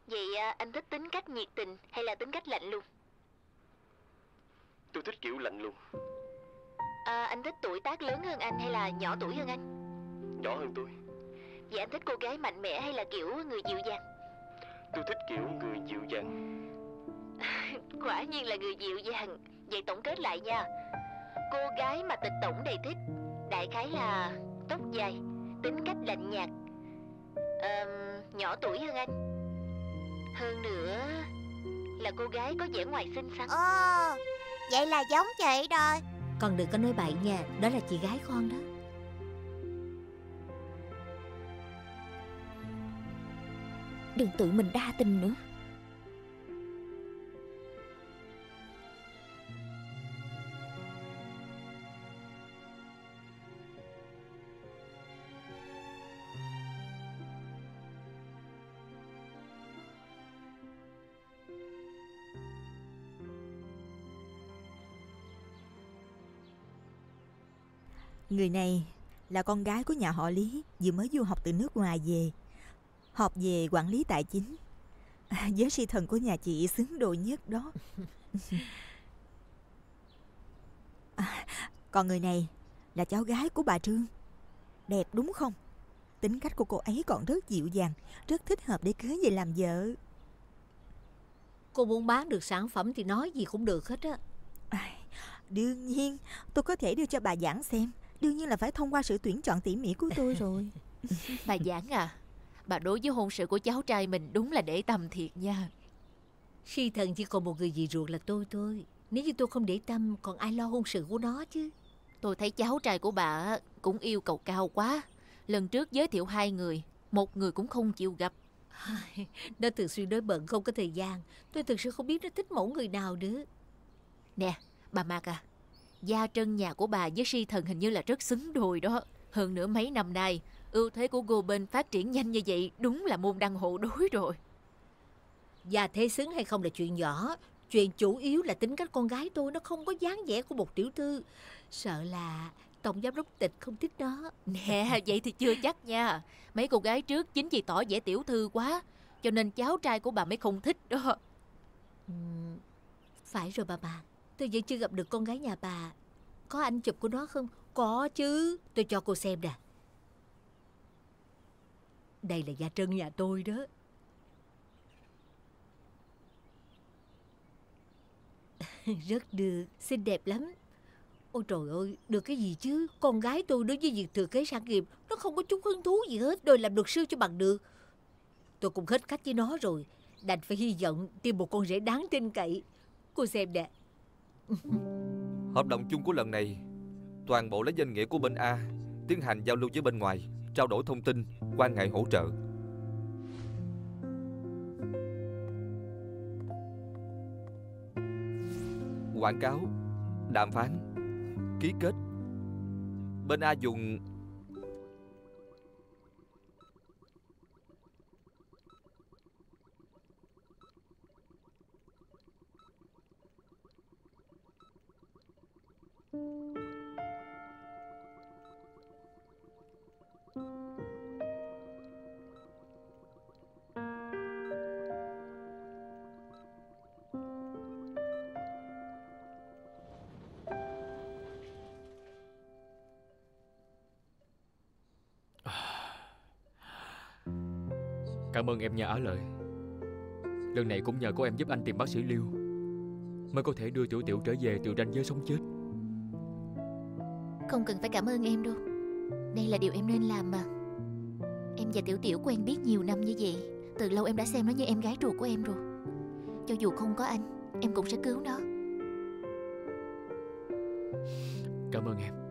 Vậy anh thích tính cách nhiệt tình hay là tính cách lạnh lùng? Tôi thích kiểu lạnh lùng. Anh thích tuổi tác lớn hơn anh hay là nhỏ tuổi hơn anh? Nhỏ hơn tôi. Vậy anh thích cô gái mạnh mẽ hay là kiểu người dịu dàng? Tôi thích kiểu người dịu dàng. Quả nhiên là người dịu dàng. Vậy tổng kết lại nha. Cô gái mà tịch tổng đầy thích, đại khái là tóc dài, tính cách lạnh nhạt, nhỏ tuổi hơn anh. Hơn nữa là cô gái có vẻ ngoài xinh xắn. Vậy là giống chị rồi. Con đừng có nói bậy nha, đó là chị gái con đó. Đừng tự mình đa tình nữa. Người này là con gái của nhà họ Lý, vừa mới du học từ nước ngoài về, học về quản lý tài chính. Giới si thần của nhà chị xứng đôi nhất đó. Còn người này là cháu gái của bà Trương. Đẹp đúng không? Tính cách của cô ấy còn rất dịu dàng, rất thích hợp để cưới về làm vợ. Cô muốn bán được sản phẩm thì nói gì cũng được hết á. Đương nhiên, tôi có thể đưa cho bà Giảng xem. Đương nhiên là phải thông qua sự tuyển chọn tỉ mỉ của tôi rồi. Bà Giảng à, bà đối với hôn sự của cháu trai mình đúng là để tâm thiệt nha. Si thần chỉ còn một người dì ruột là tôi thôi. Nếu như tôi không để tâm, còn ai lo hôn sự của nó chứ. Tôi thấy cháu trai của bà cũng yêu cầu cao quá. Lần trước giới thiệu 2 người, một người cũng không chịu gặp. Nó thường xuyên đối bận không có thời gian. Tôi thực sự không biết nó thích mẫu người nào nữa. Nè, bà Mạc à, gia trân nhà của bà với si thần hình như là rất xứng đôi đó. Hơn nữa mấy năm nay, ưu thế của Goben phát triển nhanh như vậy đúng là môn đăng hộ đối rồi. Gia thế xứng hay không là chuyện nhỏ. Chuyện chủ yếu là tính cách con gái tôi nó không có dáng vẻ của một tiểu thư. Sợ là tổng giám đốc Tịch không thích nó. Nè, vậy thì chưa chắc nha. Mấy cô gái trước chính vì tỏ vẻ tiểu thư quá, cho nên cháu trai của bà mới không thích đó. Phải rồi bà. Tôi vẫn chưa gặp được con gái nhà bà. Có ảnh chụp của nó không? Có chứ. Tôi cho cô xem nè. Đây là gia trân nhà tôi đó. Rất được, xinh đẹp lắm. Ôi trời ơi, được cái gì chứ. Con gái tôi đối với việc thừa kế sản nghiệp nó không có chút hứng thú gì hết. Đòi làm luật sư cho bằng được. Tôi cũng hết cách với nó rồi. Đành phải hy vọng tìm một con rể đáng tin cậy. Cô xem nè. Hợp đồng chung của lần này toàn bộ lấy danh nghĩa của bên A tiến hành giao lưu với bên ngoài, trao đổi thông tin, quan hệ hỗ trợ. Quảng cáo, đàm phán, ký kết. Bên A dùng Cảm ơn em nha Á Lợi. Lần này cũng nhờ có em giúp anh tìm bác sĩ Liêu mới có thể đưa Tiểu Tiểu trở về từ ranh giới sống chết. Không cần phải cảm ơn em đâu. Đây là điều em nên làm mà. Em và Tiểu Tiểu quen biết nhiều năm như vậy. Từ lâu em đã xem nó như em gái ruột của em rồi. Cho dù không có anh, em cũng sẽ cứu nó. Cảm ơn em.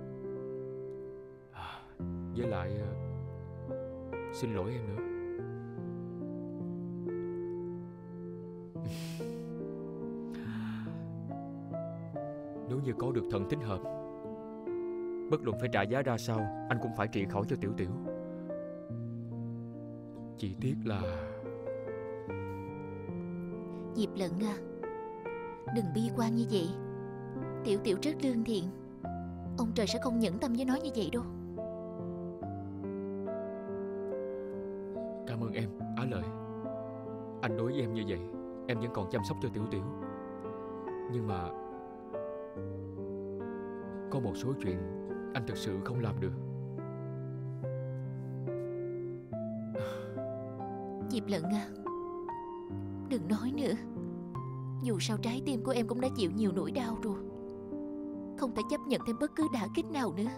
Với lại xin lỗi em nữa. Nếu như có được thần thích hợp, bất luận phải trả giá ra sao, anh cũng phải trị khỏi cho Tiểu Tiểu. Chỉ tiếc là... Diệp Lận à, đừng bi quan như vậy. Tiểu Tiểu rất lương thiện. Ông trời sẽ không nhẫn tâm với nó như vậy đâu. Cảm ơn em, Á Lợi. Anh đối với em như vậy, em vẫn còn chăm sóc cho Tiểu Tiểu. Nhưng mà có một số chuyện anh thực sự không làm được. Diệp Lận à, đừng nói nữa. Dù sao trái tim của em cũng đã chịu nhiều nỗi đau rồi, không thể chấp nhận thêm bất cứ đả kích nào nữa.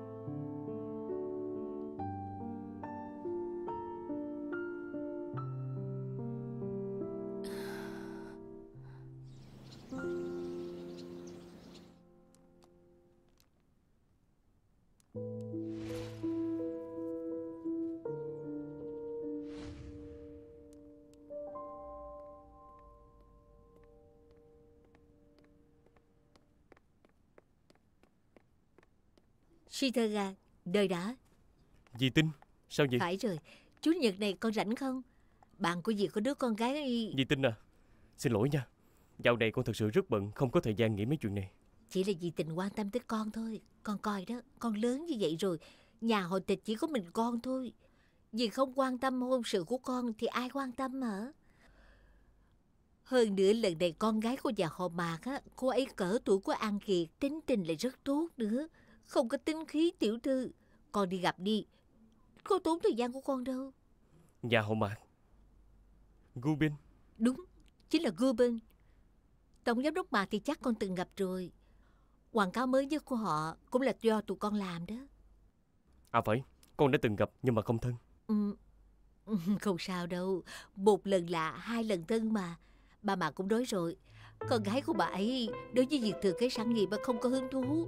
Shitara, đời đã. Dì Tinh, sao vậy? Phải rồi, Chủ nhật này con rảnh không? Bạn của dì có đứa con gái. Dì Tinh à, xin lỗi nha. Dạo này con thật sự rất bận, không có thời gian nghĩ mấy chuyện này. Chỉ là dì Tình quan tâm tới con thôi. Con coi đó, con lớn như vậy rồi, nhà hội tịch chỉ có mình con thôi. Dì không quan tâm hôn sự của con thì ai quan tâm hả? Hơn nữa lần này con gái của nhà họ Mạc á, cô ấy cỡ tuổi của An Kiệt, tính tình lại rất tốt nữa, không có tính khí tiểu thư. Con đi gặp đi, có tốn thời gian của con đâu. Nhà họ Mạc? Gubin? Đúng, chính là Gubin. Tổng giám đốc Mạc thì chắc con từng gặp rồi. Quảng cáo mới nhất của họ cũng là do tụi con làm đó. À phải, con đã từng gặp nhưng mà không thân. Không sao đâu, một lần lạ, hai lần thân mà. Bà Mạc cũng nói rồi, con gái của bà ấy đối với việc thừa kế sản nghiệp mà không có hứng thú.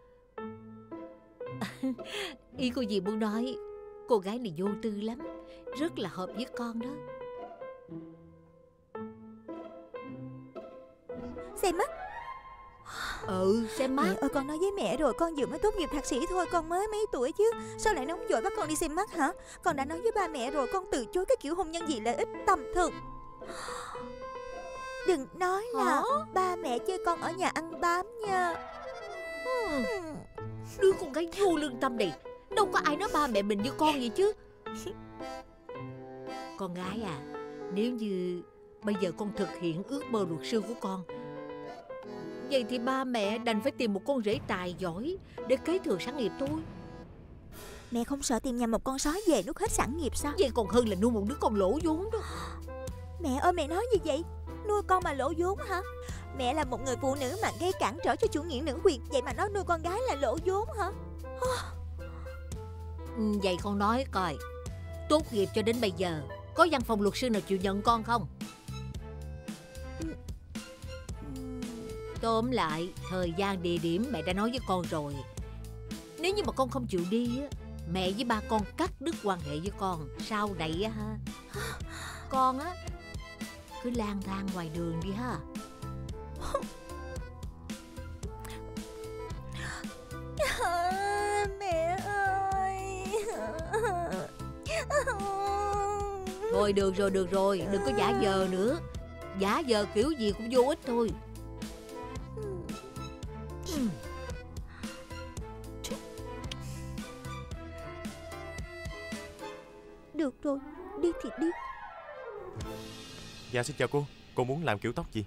Ý của dì muốn nói, cô gái này vô tư lắm, rất là hợp với con đó. Xem mắt. Xem mắt. Mẹ ơi, con nói với mẹ rồi, con vừa mới tốt nghiệp thạc sĩ thôi, con mới mấy tuổi chứ. Sao lại nóng vội bắt con đi xem mắt hả? Con đã nói với ba mẹ rồi, con từ chối cái kiểu hôn nhân gì lợi ích tầm thường. Đừng nói là ba mẹ chơi con ở nhà ăn bám nha. Đứa con gái vô lương tâm này, đâu có ai nói ba mẹ mình như con vậy chứ. Con gái à, nếu như bây giờ con thực hiện ước mơ luật sư của con, vậy thì ba mẹ đành phải tìm một con rể tài giỏi để kế thừa sản nghiệp thôi. Mẹ không sợ tìm nhầm một con sói về nuốt hết sản nghiệp sao? Vậy còn hơn là nuôi một đứa con lỗ vốn đó. Mẹ ơi, mẹ nói gì vậy? Nuôi con mà lỗ vốn hả? Mẹ là một người phụ nữ mà gây cản trở cho chủ nghĩa nữ quyền, vậy mà nói nuôi con gái là lỗ vốn hả? Vậy con nói coi, tốt nghiệp cho đến bây giờ có văn phòng luật sư nào chịu nhận con không? Tóm lại, thời gian địa điểm mẹ đã nói với con rồi. Nếu như mà con không chịu đi á, mẹ với ba con cắt đứt quan hệ với con. Sau này á ha, con á cứ lang thang ngoài đường đi ha. Mẹ ơi. Thôi được rồi, đừng có giả vờ nữa. Giả vờ kiểu gì cũng vô ích thôi. Được rồi, đi thì đi. Dạ xin chào cô muốn làm kiểu tóc gì?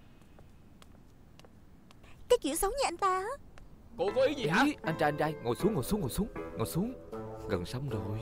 Cái kiểu xấu như anh ta á. Cô có ý gì hả? Anh trai, ngồi xuống. Gần xong rồi.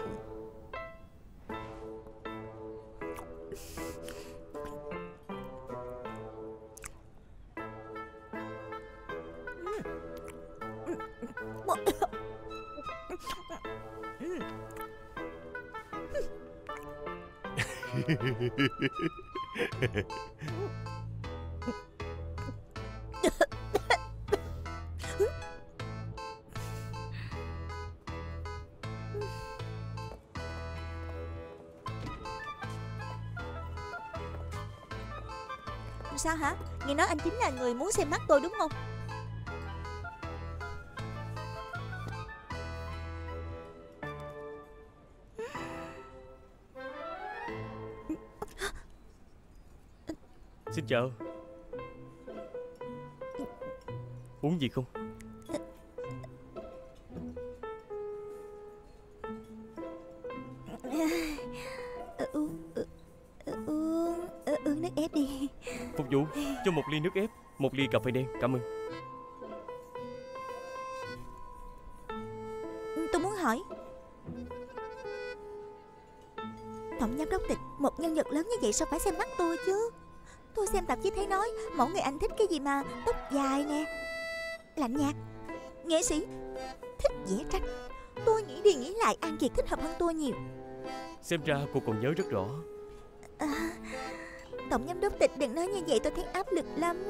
Sao hả? Nghe nói anh chính là người muốn xem mắt tôi đúng không? Xin chào. Uống gì không? nước ép đi. Phục vụ cho một ly nước ép, một ly cà phê đen, cảm ơn. Tôi muốn hỏi, tổng giám đốc Tịch, một nhân vật lớn như vậy sao phải xem mắt tôi chứ? Tôi xem tạp chí thấy nói mẫu người anh thích cái gì mà tóc dài nè, lạnh nhạt, nghệ sĩ, thích vẽ tranh. Tôi nghĩ đi nghĩ lại An Kiệt thích hợp hơn tôi nhiều. Xem ra cô còn nhớ rất rõ. Tổng giám đốc Tịch đừng nói như vậy, tôi thấy áp lực lắm.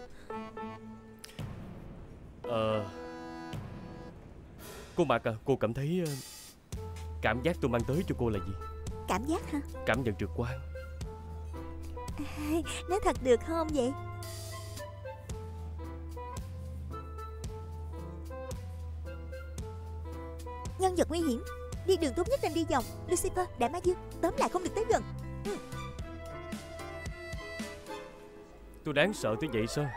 Cô Mạc à, cô cảm thấy cảm giác tôi mang tới cho cô là gì? Cảm giác hả? Cảm nhận trực quan. Nói thật được không vậy? Nhân vật nguy hiểm, đi đường tốt nhất nên đi vòng. Lucifer, Đại Ma Dương, tóm lại không được tới gần. Tôi đáng sợ tới vậy sao?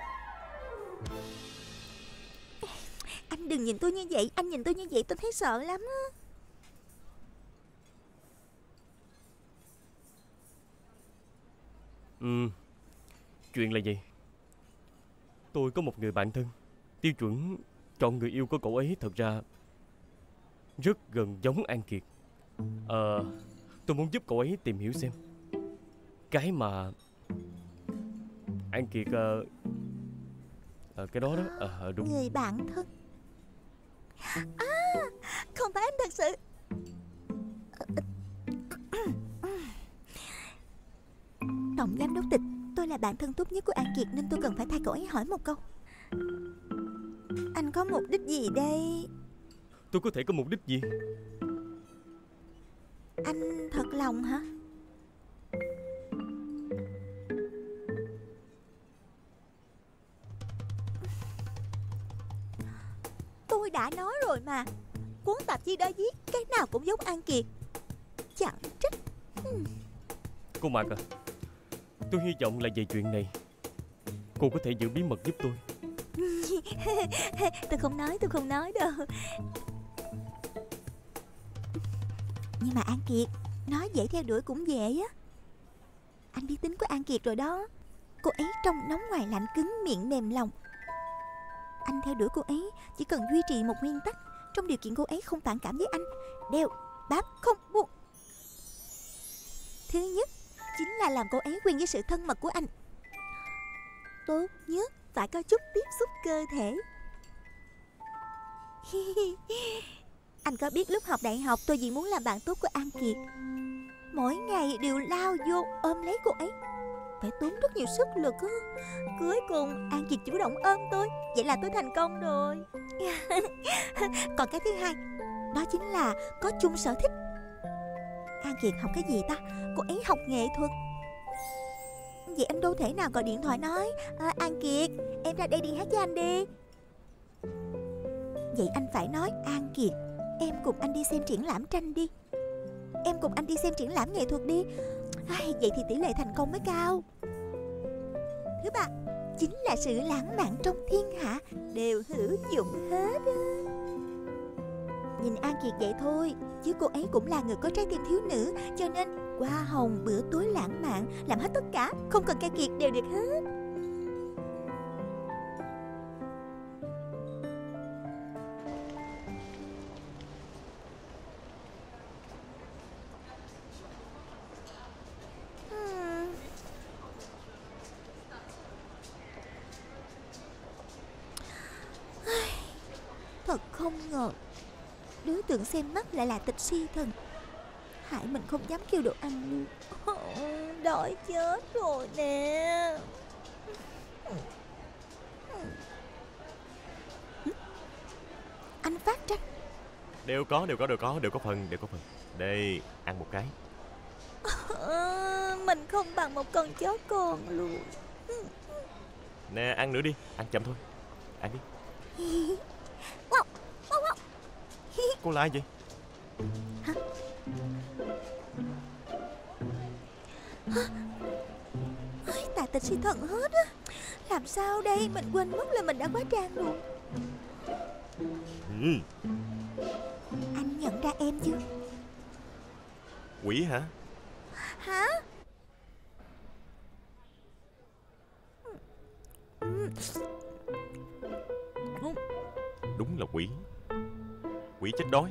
Anh đừng nhìn tôi như vậy, anh nhìn tôi như vậy tôi thấy sợ lắm á. Chuyện là gì? Tôi có một người bạn thân, tiêu chuẩn chọn người yêu của cậu ấy thật ra rất gần giống An Kiệt. Tôi muốn giúp cậu ấy tìm hiểu xem cái mà An Kiệt cái đó đó. Đúng. Người bạn thân không phải anh thật sự. Tổng giám đốc Tịch, tôi là bạn thân tốt nhất của An Kiệt nên tôi cần phải thay cậu ấy hỏi một câu. Anh có mục đích gì đây? Tôi có thể có mục đích gì? Anh thật lòng hả? Tôi đã nói rồi mà, cuốn tạp chí đó viết cái nào cũng giống An Kiệt. Chẳng trách. Cô Mạc à, tôi hy vọng là về chuyện này cô có thể giữ bí mật giúp tôi. Tôi không nói đâu. Nhưng mà An Kiệt nói dễ theo đuổi cũng dễ á. Anh biết tính của An Kiệt rồi đó. Cô ấy trong nóng ngoài lạnh, cứng miệng mềm lòng. Anh theo đuổi cô ấy chỉ cần duy trì một nguyên tắc, trong điều kiện cô ấy không phản cảm với anh, đều bám không buông. Thứ nhất chính là làm cô ấy quen với sự thân mật của anh. Tốt nhất phải có chút tiếp xúc cơ thể. Anh có biết lúc học đại học tôi vì muốn làm bạn tốt của An Kiệt, mỗi ngày đều lao vô ôm lấy cô ấy, phải tốn rất nhiều sức lực á. Cuối cùng An Kiệt chủ động ôm tôi, vậy là tôi thành công rồi. Còn cái thứ hai, đó chính là có chung sở thích. An Kiệt học cái gì ta? Cô ấy học nghệ thuật. Vậy anh đâu thể nào gọi điện thoại nói An Kiệt, em ra đây đi hát với anh đi. Vậy anh phải nói An Kiệt, em cùng anh đi xem triển lãm tranh đi, em cùng anh đi xem triển lãm nghệ thuật đi. Vậy thì tỷ lệ thành công mới cao. Thứ ba chính là sự lãng mạn trong thiên hạ đều hữu dụng hết. Nhìn An Kiệt vậy thôi, chứ cô ấy cũng là người có trái tim thiếu nữ, cho nên hoa hồng, bữa tối lãng mạn, làm hết tất cả, không cần cay kiệt đều được hết. Thật không ngờ đối tượng xem mắt lại là Tịch Si Thần, hại mình không dám kêu đồ ăn luôn. Đói chết rồi nè. Anh phát tranh. Đều có phần. Đây, ăn một cái. Mình không bằng một con chó con luôn. Nè, ăn nữa đi, ăn chậm thôi. Ăn đi. Cô là ai vậy? Hả? Tại Tịch Si Thần hết á. Làm sao đây? Mình quên mất là mình đã quá trang rồi. Anh nhận ra em chưa? Quỷ hả? Hả? Đúng là quỷ. Quỷ chết đói.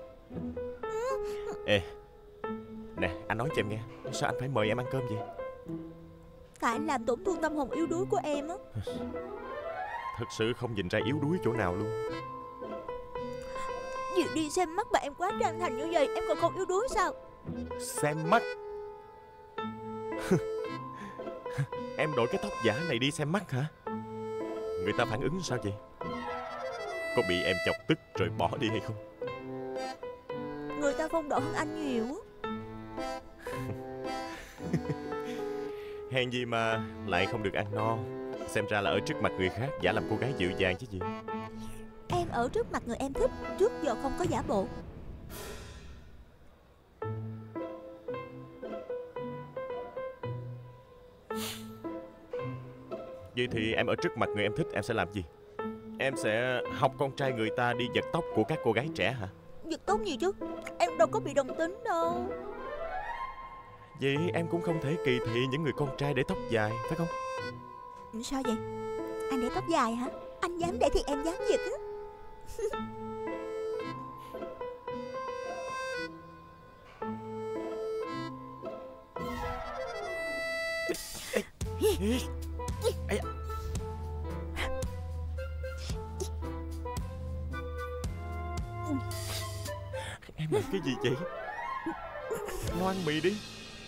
Ê, nè, anh nói cho em nghe, sao anh phải mời em ăn cơm vậy? Tại anh làm tổn thương tâm hồn yếu đuối của em á. Thật sự không nhìn ra yếu đuối chỗ nào luôn. Vì đi xem mắt mà em quá chân thành như vậy, em còn không yếu đuối sao? Xem mắt? Em đổi cái tóc giả này đi xem mắt hả? Người ta phản ứng sao vậy? Có bị em chọc tức rồi bỏ đi hay không? Người ta phong độ hơn anh nhiều. Hèn gì mà lại không được ăn no. Xem ra là ở trước mặt người khác giả làm cô gái dịu dàng chứ gì. Em ở trước mặt người em thích, trước giờ không có giả bộ. Vậy thì em ở trước mặt người em thích em sẽ làm gì? Em sẽ học con trai người ta đi giật tóc của các cô gái trẻ hả? Giật tóc gì chứ, em đâu có bị đồng tính đâu. Vậy em cũng không thể kỳ thị những người con trai để tóc dài, phải không? Sao vậy? Anh để tóc dài hả? Anh dám để thì em dám giật á. Em làm cái gì vậy? Ngoan mì đi.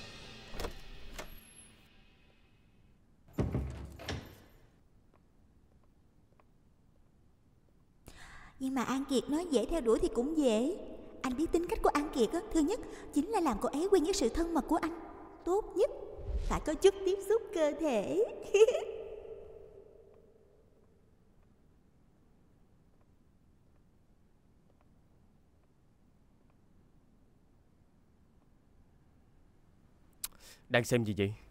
Nhưng mà An Kiệt nói dễ theo đuổi thì cũng dễ. Anh biết tính cách của An Kiệt á, thứ nhất chính là làm cô ấy quen với sự thân mật của anh. Tốt nhất phải có chút tiếp xúc cơ thể. Đang xem gì vậy?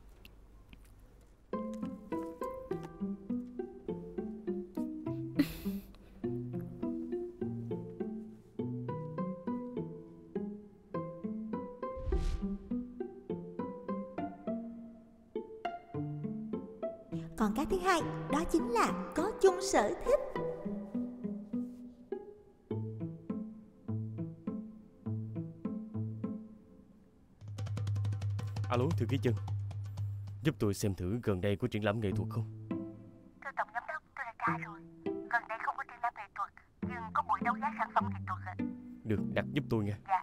Còn cái thứ hai, đó chính là có chung sở thích. Alo, thư ký Chân, giúp tôi xem thử gần đây có triển lãm nghệ thuật không? Thưa Tổng Giám đốc, tôi đã tra rồi. Gần đây không có triển lãm nghệ thuật, nhưng có buổi đấu giá sản phẩm nghệ thuật ạ. Được, đặt giúp tôi nha. Dạ.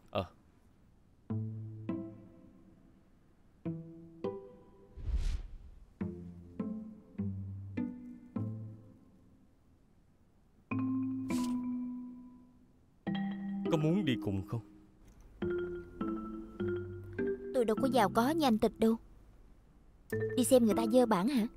Có muốn đi cùng không? Tôi đâu có giàu có như anh Tịch đâu. Đi xem người ta dơ bảng hả?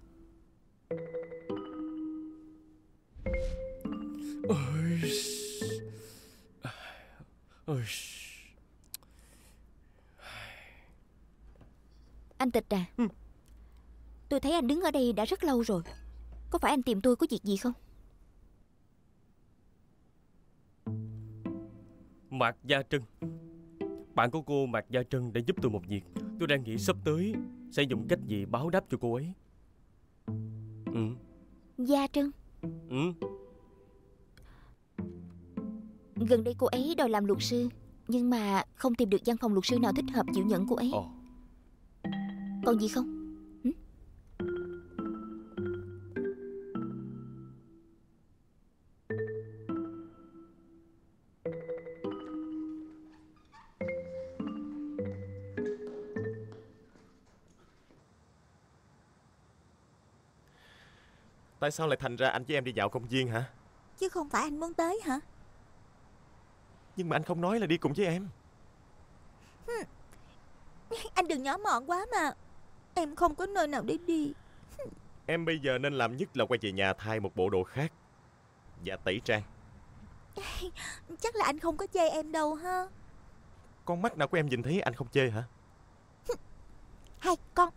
Anh Tịch à, tôi thấy anh đứng ở đây đã rất lâu rồi. Có phải anh tìm tôi có việc gì không? Mạc Gia Trân, bạn của cô Mạc Gia Trân đã giúp tôi một việc. Tôi đang nghĩ sắp tới sẽ dùng cách gì báo đáp cho cô ấy. Gia Trân? Gần đây cô ấy đòi làm luật sư, nhưng mà không tìm được văn phòng luật sư nào thích hợp chịu nhận cô ấy. Còn gì không? Tại sao lại thành ra anh với em đi dạo công viên hả? Chứ không phải anh muốn tới hả? Nhưng mà anh không nói là đi cùng với em. Anh đừng nhỏ mọn quá mà. Em không có nơi nào để đi. Em bây giờ nên làm nhất là quay về nhà thay một bộ đồ khác và tẩy trang. Chắc là anh không có chê em đâu ha. Con mắt nào của em nhìn thấy anh không chê hả? Hai con.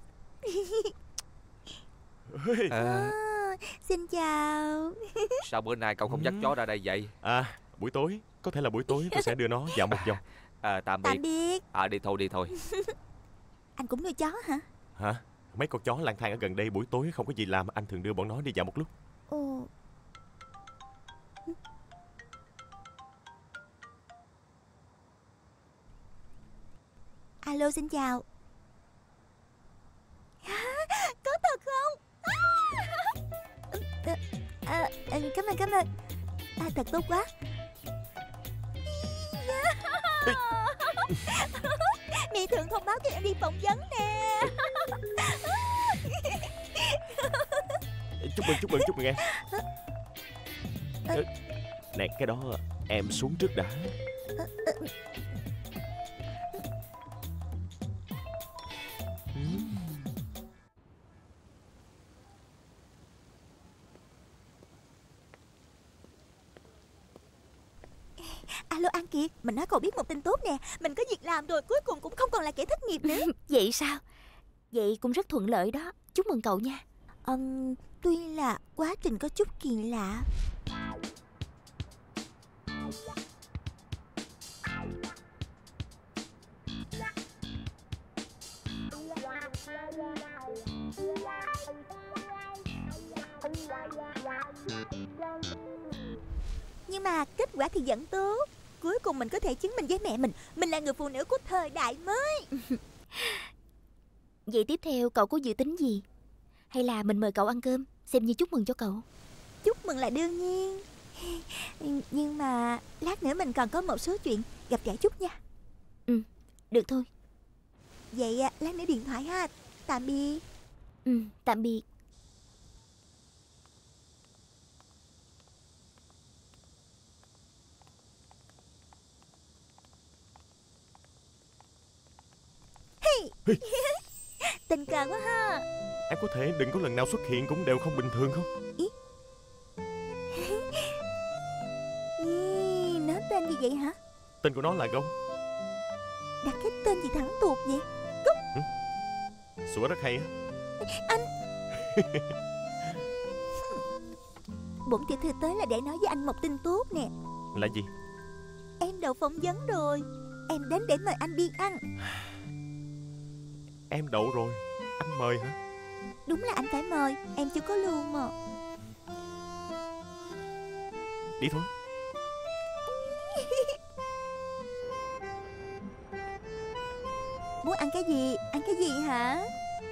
Xin chào. Sao bữa nay cậu không dắt chó ra đây vậy? Buổi tối. Có thể là buổi tối tôi sẽ đưa nó dạo một vòng. Tạm biệt. Tạm biệt. Đi thôi. Anh cũng nuôi chó hả? Hả? Mấy con chó lang thang ở gần đây buổi tối không có gì làm, anh thường đưa bọn nó đi dạo một lúc. Alo, xin chào. Có thật không? Cảm ơn. Thật tốt quá. Mỹ Thượng thông báo cho em đi phỏng vấn nè. Chúc mừng em. Nè, cái đó em xuống trước đã. Alo An Kiệt, mình nói cậu biết một tin tốt nè. Mình có việc làm rồi, cuối cùng cũng không còn là kẻ thất nghiệp nữa. Vậy sao? Vậy cũng rất thuận lợi đó. Chúc mừng cậu nha. Tuy là quá trình có chút kỳ lạ. Nhưng mà kết quả thì vẫn tốt. Cuối cùng mình có thể chứng minh với mẹ mình là người phụ nữ của thời đại mới. Vậy tiếp theo cậu có dự tính gì? Hay là mình mời cậu ăn cơm, xem như chúc mừng cho cậu? Chúc mừng là đương nhiên. Nhưng mà lát nữa mình còn có một số chuyện, gặp gỡ chút nha. Được thôi. Vậy lát nữa điện thoại ha. Tạm biệt. Tạm biệt. Tình cờ quá ha. Em có thể đừng có lần nào xuất hiện cũng đều không bình thường không? Nó tên gì vậy hả? Tên của nó là Gâu. Đặt cái tên gì thẳng tuột vậy? Cúc. Sủa rất hay á. Anh. Bổn tiểu thư tới là để nói với anh một tin tốt nè. Là gì? Em đậu phỏng vấn rồi. Em đến để mời anh đi ăn. Em đậu rồi, anh mời hả? Đúng là anh phải mời, em chưa có lương mà. Đi thôi. Muốn ăn cái gì? Ăn cái gì hả?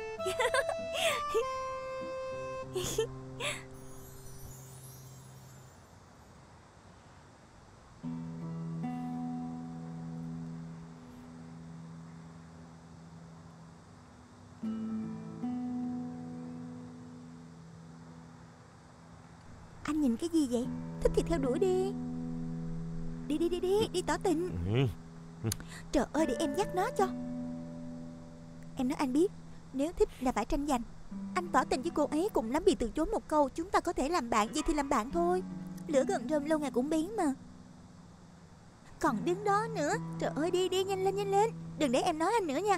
Anh nhìn cái gì vậy? Thích thì theo đuổi đi. Đi tỏ tình. Trời ơi, để em dắt nó cho. Em nói anh biết, nếu thích là phải tranh giành. Anh tỏ tình với cô ấy cùng lắm bị từ chối một câu. Chúng ta có thể làm bạn, vậy thì làm bạn thôi. Lửa gần rơm lâu ngày cũng bén mà. Còn đứng đó nữa. Trời ơi, đi nhanh lên. Đừng để em nói anh nữa nha.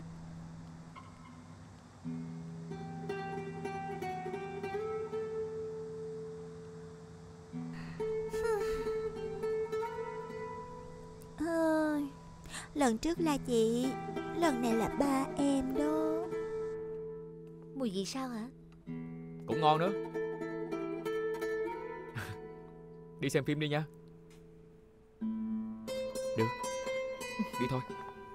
Lần trước là chị, lần này là ba em đó. Mùi gì sao hả? Cũng ngon nữa. Đi xem phim đi nha. Được, đi thôi.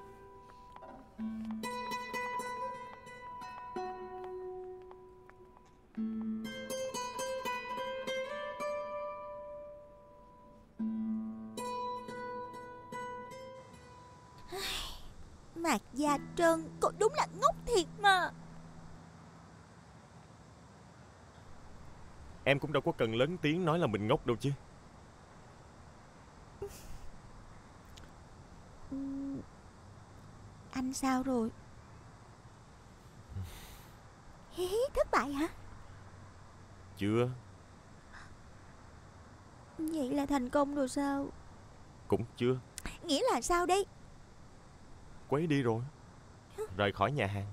Mạc Gia Trân, cậu đúng là ngốc thiệt mà. Em cũng đâu có cần lớn tiếng nói là mình ngốc đâu chứ. Anh sao rồi? Thất bại hả? Chưa. Vậy là thành công rồi sao? Cũng chưa. Nghĩa là sao đây? Quấy đi rồi. Rời khỏi nhà hàng.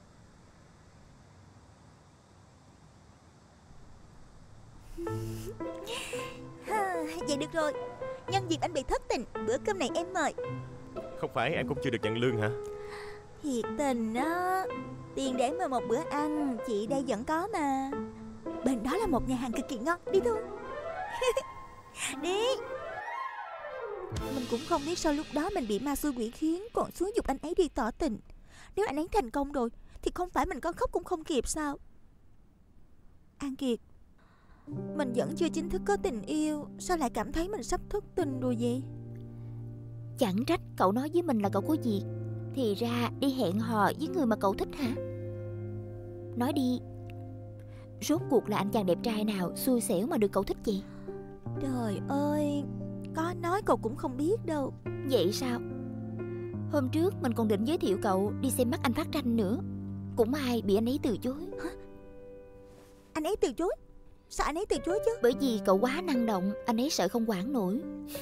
Vậy được rồi. Nhân dịp anh bị thất tình, bữa cơm này em mời. Không phải em cũng chưa được nhận lương hả? Thiệt tình á. Tiền để mời một bữa ăn chị đây vẫn có mà. Bên đó là một nhà hàng cực kỳ ngon. Đi thôi. Đi. Mình cũng không biết sao lúc đó mình bị ma xui quỷ khiến, còn xúi giục anh ấy đi tỏ tình. Nếu anh ấy thành công rồi thì không phải mình có khóc cũng không kịp sao? An Kiệt, mình vẫn chưa chính thức có tình yêu, sao lại cảm thấy mình sắp thất tình rồi vậy? Chẳng trách cậu nói với mình là cậu có việc, thì ra đi hẹn hò với người mà cậu thích hả? Nói đi, rốt cuộc là anh chàng đẹp trai nào xui xẻo mà được cậu thích vậy? Trời ơi, có nói cậu cũng không biết đâu. Vậy sao? Hôm trước mình còn định giới thiệu cậu đi xem mắt anh Phát Tranh nữa, cũng may bị anh ấy từ chối. Hả? Anh ấy từ chối? Sao anh ấy từ chối chứ? Bởi vì cậu quá năng động, anh ấy sợ không quản nổi.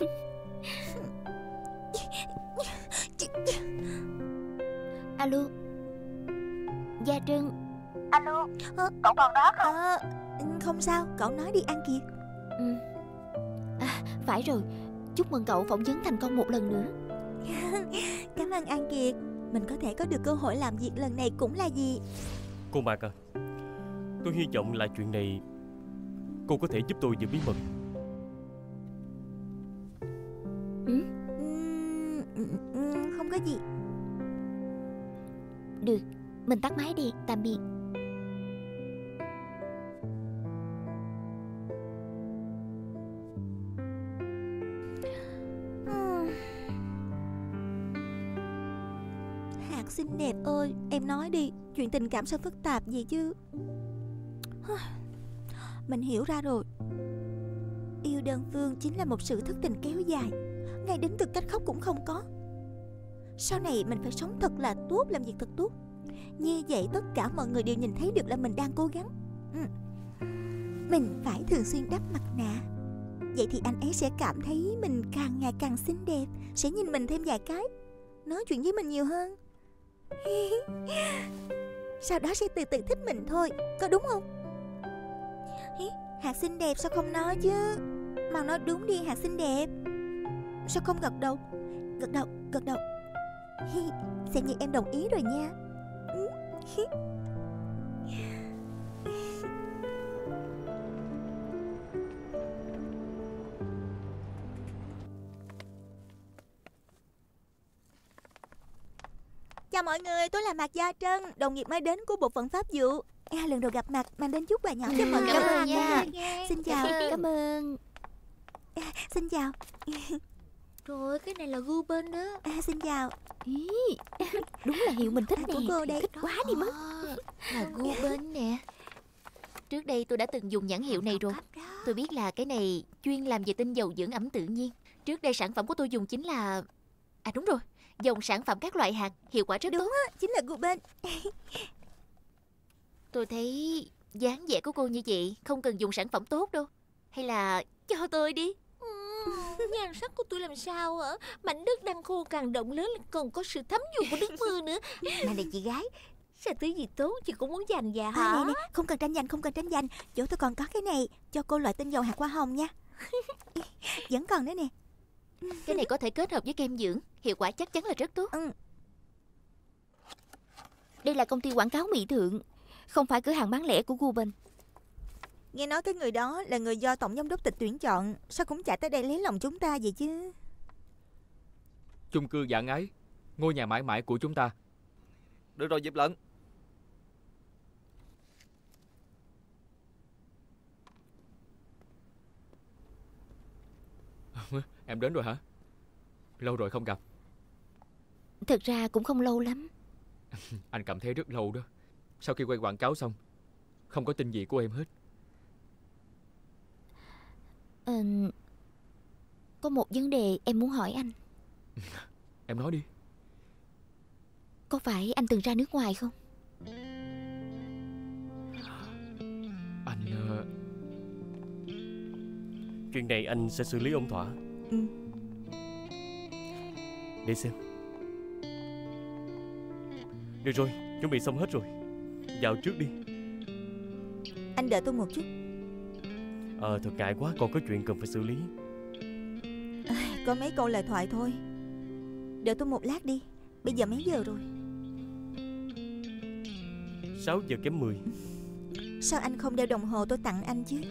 Alo, Gia Trân. Alo, cậu còn đó không? Không sao, cậu nói đi An Kiệt. Phải rồi, chúc mừng cậu phỏng vấn thành công một lần nữa. Cảm ơn An Kiệt. Mình có thể có được cơ hội làm việc lần này cũng là gì. Cô Mạc à, tôi hy vọng là chuyện này cô có thể giúp tôi giữ bí mật. Không có gì. Được, mình tắt máy đi, tạm biệt. Hạt xinh đẹp ơi, em nói đi, chuyện tình cảm sao phức tạp gì chứ? Mình hiểu ra rồi. Yêu đơn phương chính là một sự thất tình kéo dài, ngay đến từ cách khóc cũng không có. Sau này mình phải sống thật là tốt, làm việc thật tốt. Như vậy tất cả mọi người đều nhìn thấy được là mình đang cố gắng. Mình phải thường xuyên đắp mặt nạ. Vậy thì anh ấy sẽ cảm thấy mình càng ngày càng xinh đẹp, sẽ nhìn mình thêm vài cái, nói chuyện với mình nhiều hơn. Sau đó sẽ từ từ thích mình thôi, có đúng không? Hạt xinh đẹp sao không nói chứ? Mau nói đúng đi Hạt xinh đẹp. Sao không gật đầu? Gật đầu, gật đầu. Xem như em đồng ý rồi nha. Chào mọi người, tôi là Mạc Gia Trân, đồng nghiệp mới đến của bộ phận pháp vụ. Lần đầu gặp mặt, mang đến chút quà nhỏ cho mọi người. Cảm ơn nha. Xin chào. Cảm ơn. Xin chào. Trời ơi, cái này là Ruben đó. Xin chào. Ý, đúng là hiệu mình thích nè. Của cô đây. Thích quá đi mất. Là Ruben nè. Trước đây tôi đã từng dùng nhãn hiệu này rồi. Tôi biết là cái này chuyên làm về tinh dầu dưỡng ẩm tự nhiên. Trước đây sản phẩm của tôi dùng chính là... À đúng rồi, dòng sản phẩm các loại hạt, hiệu quả rất tốt. Đúng á, chính là Ruben. Tôi thấy dáng vẻ của cô như vậy không cần dùng sản phẩm tốt đâu. Hay là cho tôi đi. Nhan sắc của tôi làm sao hả? Mảnh đất đang khô càng động lớn, còn có sự thấm nhuần của nước mưa nữa. Mà này chị gái, sao thứ gì tốt chị cũng muốn giành dạ hả? Này, không cần tranh giành, không cần tranh giành. Chỗ tôi còn có cái này, cho cô loại tinh dầu hạt hoa hồng nha. Vẫn còn nữa nè. Cái này có thể kết hợp với kem dưỡng, hiệu quả chắc chắn là rất tốt. Đây là công ty quảng cáo mỹ thượng, không phải cửa hàng bán lẻ của Ruben. Nghe nói cái người đó là người do tổng giám đốc Tịch tuyển chọn, sao cũng chạy tới đây lấy lòng chúng ta vậy chứ? Chung cư Vạn Ái, ngôi nhà mãi mãi của chúng ta. Được rồi Diệp Lận. Em đến rồi hả? Lâu rồi không gặp. Thực ra cũng không lâu lắm. Anh cảm thấy rất lâu đó. Sau khi quay quảng cáo xong, không có tin gì của em hết. Có một vấn đề em muốn hỏi anh. Em nói đi. Có phải anh từng ra nước ngoài không? Anh... Chuyện này anh sẽ xử lý ổn thỏa. Để xem. Được rồi, chuẩn bị xong hết rồi. Vào trước đi. Anh đợi tôi một chút. Thật ngại quá, còn có chuyện cần phải xử lý. Có mấy câu lời thoại thôi. Đợi tôi một lát đi. Bây giờ mấy giờ rồi? 6 giờ kém 10. Sao anh không đeo đồng hồ tôi tặng anh chứ?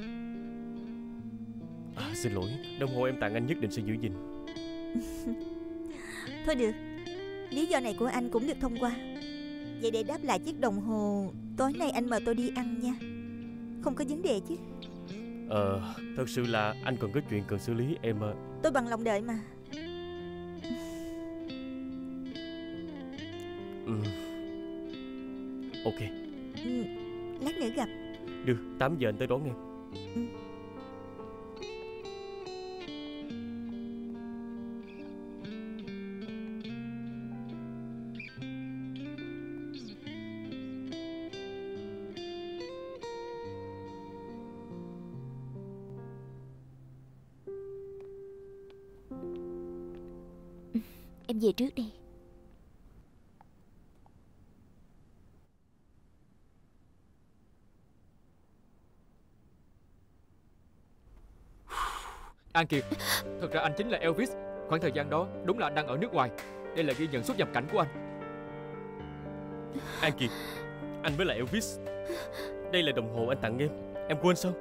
Xin lỗi, đồng hồ em tặng anh nhất định sẽ giữ gìn. Thôi được, lý do này của anh cũng được thông qua. Vậy để đáp lại chiếc đồng hồ, tối nay anh mời tôi đi ăn nha. Không có vấn đề chứ? Thật sự là anh còn có chuyện cần xử lý em. Tôi bằng lòng đợi mà. Ok. Lát nữa gặp. Được, 8 giờ anh tới đón em. Em về trước đi. An Kiệt, thật ra anh chính là Elvis. Khoảng thời gian đó đúng là anh đang ở nước ngoài. Đây là ghi nhận xuất nhập cảnh của anh. An Kiệt, anh mới là Elvis. Đây là đồng hồ anh tặng em quên sao?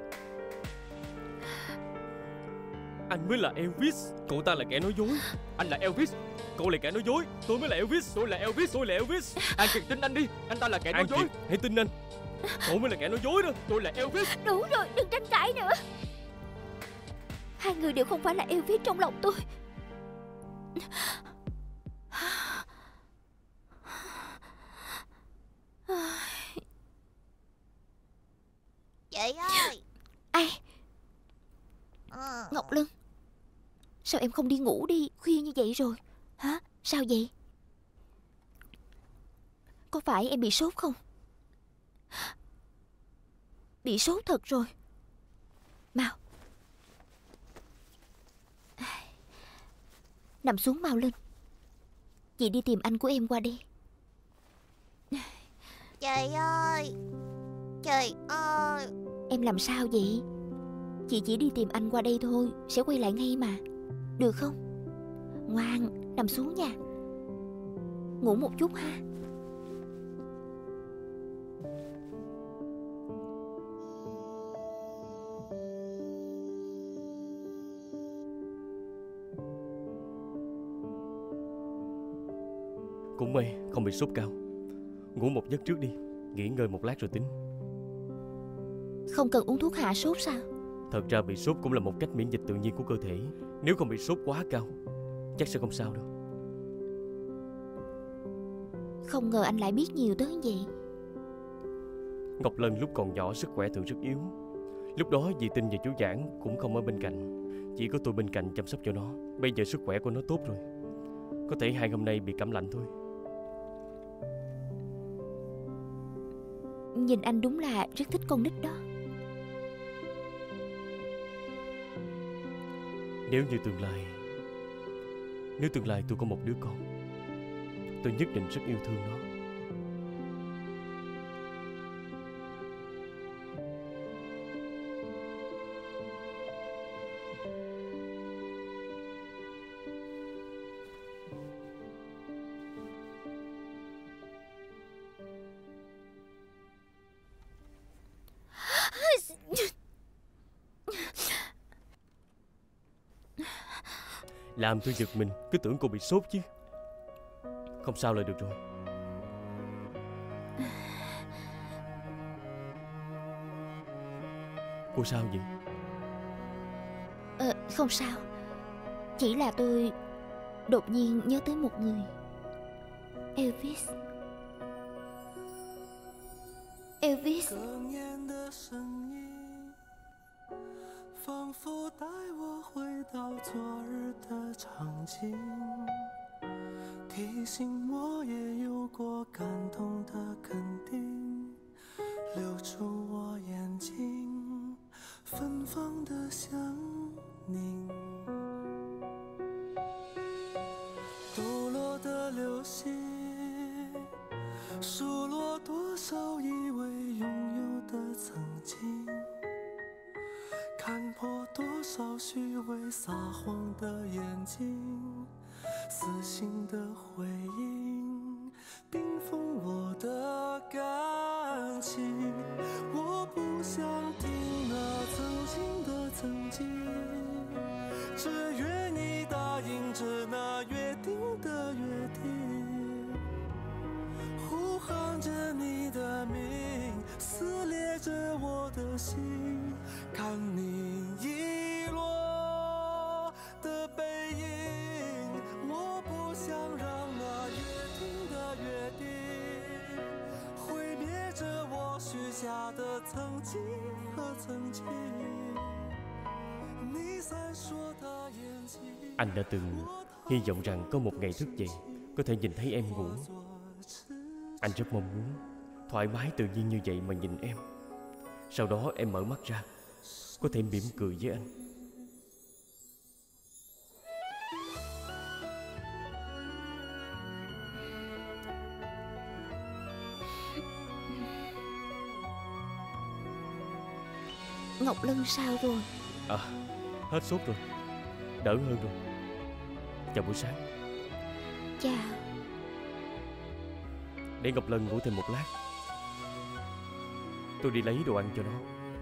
Anh mới là Elvis, cậu ta là kẻ nói dối. Anh là Elvis, cậu là kẻ nói dối. Tôi mới là Elvis, tôi là Elvis, tôi là Elvis. An Kiệt tin anh đi, anh ta là kẻ nói dối. An Kiệt, hãy tin anh. Cậu mới là kẻ nói dối đó. Tôi là Elvis. Đủ rồi, đừng tranh cãi nữa. Hai người đều không phải là Elvis trong lòng tôi. Chị ơi. Ai? Ngọc Lân, sao em không đi ngủ đi? Khuya như vậy rồi. Hả? Sao vậy? Có phải em bị sốt không? Bị sốt thật rồi. Mau, nằm xuống mau lên. Chị đi tìm anh của em qua đi. Trời ơi, trời ơi. Em làm sao vậy? Chị chỉ đi tìm anh qua đây thôi, sẽ quay lại ngay mà. Được không? Ngoan, nằm xuống nha. Ngủ một chút ha. Cũng may không bị sốt cao. Ngủ một giấc trước đi, nghỉ ngơi một lát rồi tính. Không cần uống thuốc hạ sốt sao? Thật ra bị sốt cũng là một cách miễn dịch tự nhiên của cơ thể. Nếu không bị sốt quá cao, chắc sẽ không sao đâu. Không ngờ anh lại biết nhiều tới vậy. Ngọc Lân lúc còn nhỏ sức khỏe thường rất yếu. Lúc đó dì Tinh và chú Giảng cũng không ở bên cạnh. Chỉ có tôi bên cạnh chăm sóc cho nó. Bây giờ sức khỏe của nó tốt rồi. Có thể 2 hôm nay bị cảm lạnh thôi. Nhìn anh đúng là rất thích con nít đó. Nếu tương lai tôi có một đứa con, tôi nhất định rất yêu thương nó. Làm tôi giật mình, cứ tưởng cô bị sốt chứ. Không sao là được rồi. Cô sao vậy? Không sao. Chỉ là tôi đột nhiên nhớ tới một người. Elvis. Elvis. 仿佛带我回到昨日的场景，提醒我也有过感动的肯定，留住我眼睛芬芳的香凝。抖落的流星，数落多少以为拥有的曾经。 看破多少虚伪撒谎的眼睛，撕心的回应，冰封我的感情。我不想听那曾经的曾经，只愿你答应着那约定的约定。呼喊唱着你的名，撕裂着我的心，看你遗落的背影，我不想让那约定的约定毁灭着我许下的曾经和曾经。你闪烁的眼睛。 Anh đã từng hy vọng rằng có một ngày thức dậy có thể nhìn thấy em ngủ. Anh rất mong muốn thoải mái tự nhiên như vậy mà nhìn em. Sau đó em mở mắt ra, có thể mỉm cười với anh. Ngọc Lân sao rồi? À, hết sốt rồi, đỡ hơn rồi. Chào buổi sáng. Chào. Để Ngọc Lân ngủ thêm một lát, tôi đi lấy đồ ăn cho nó.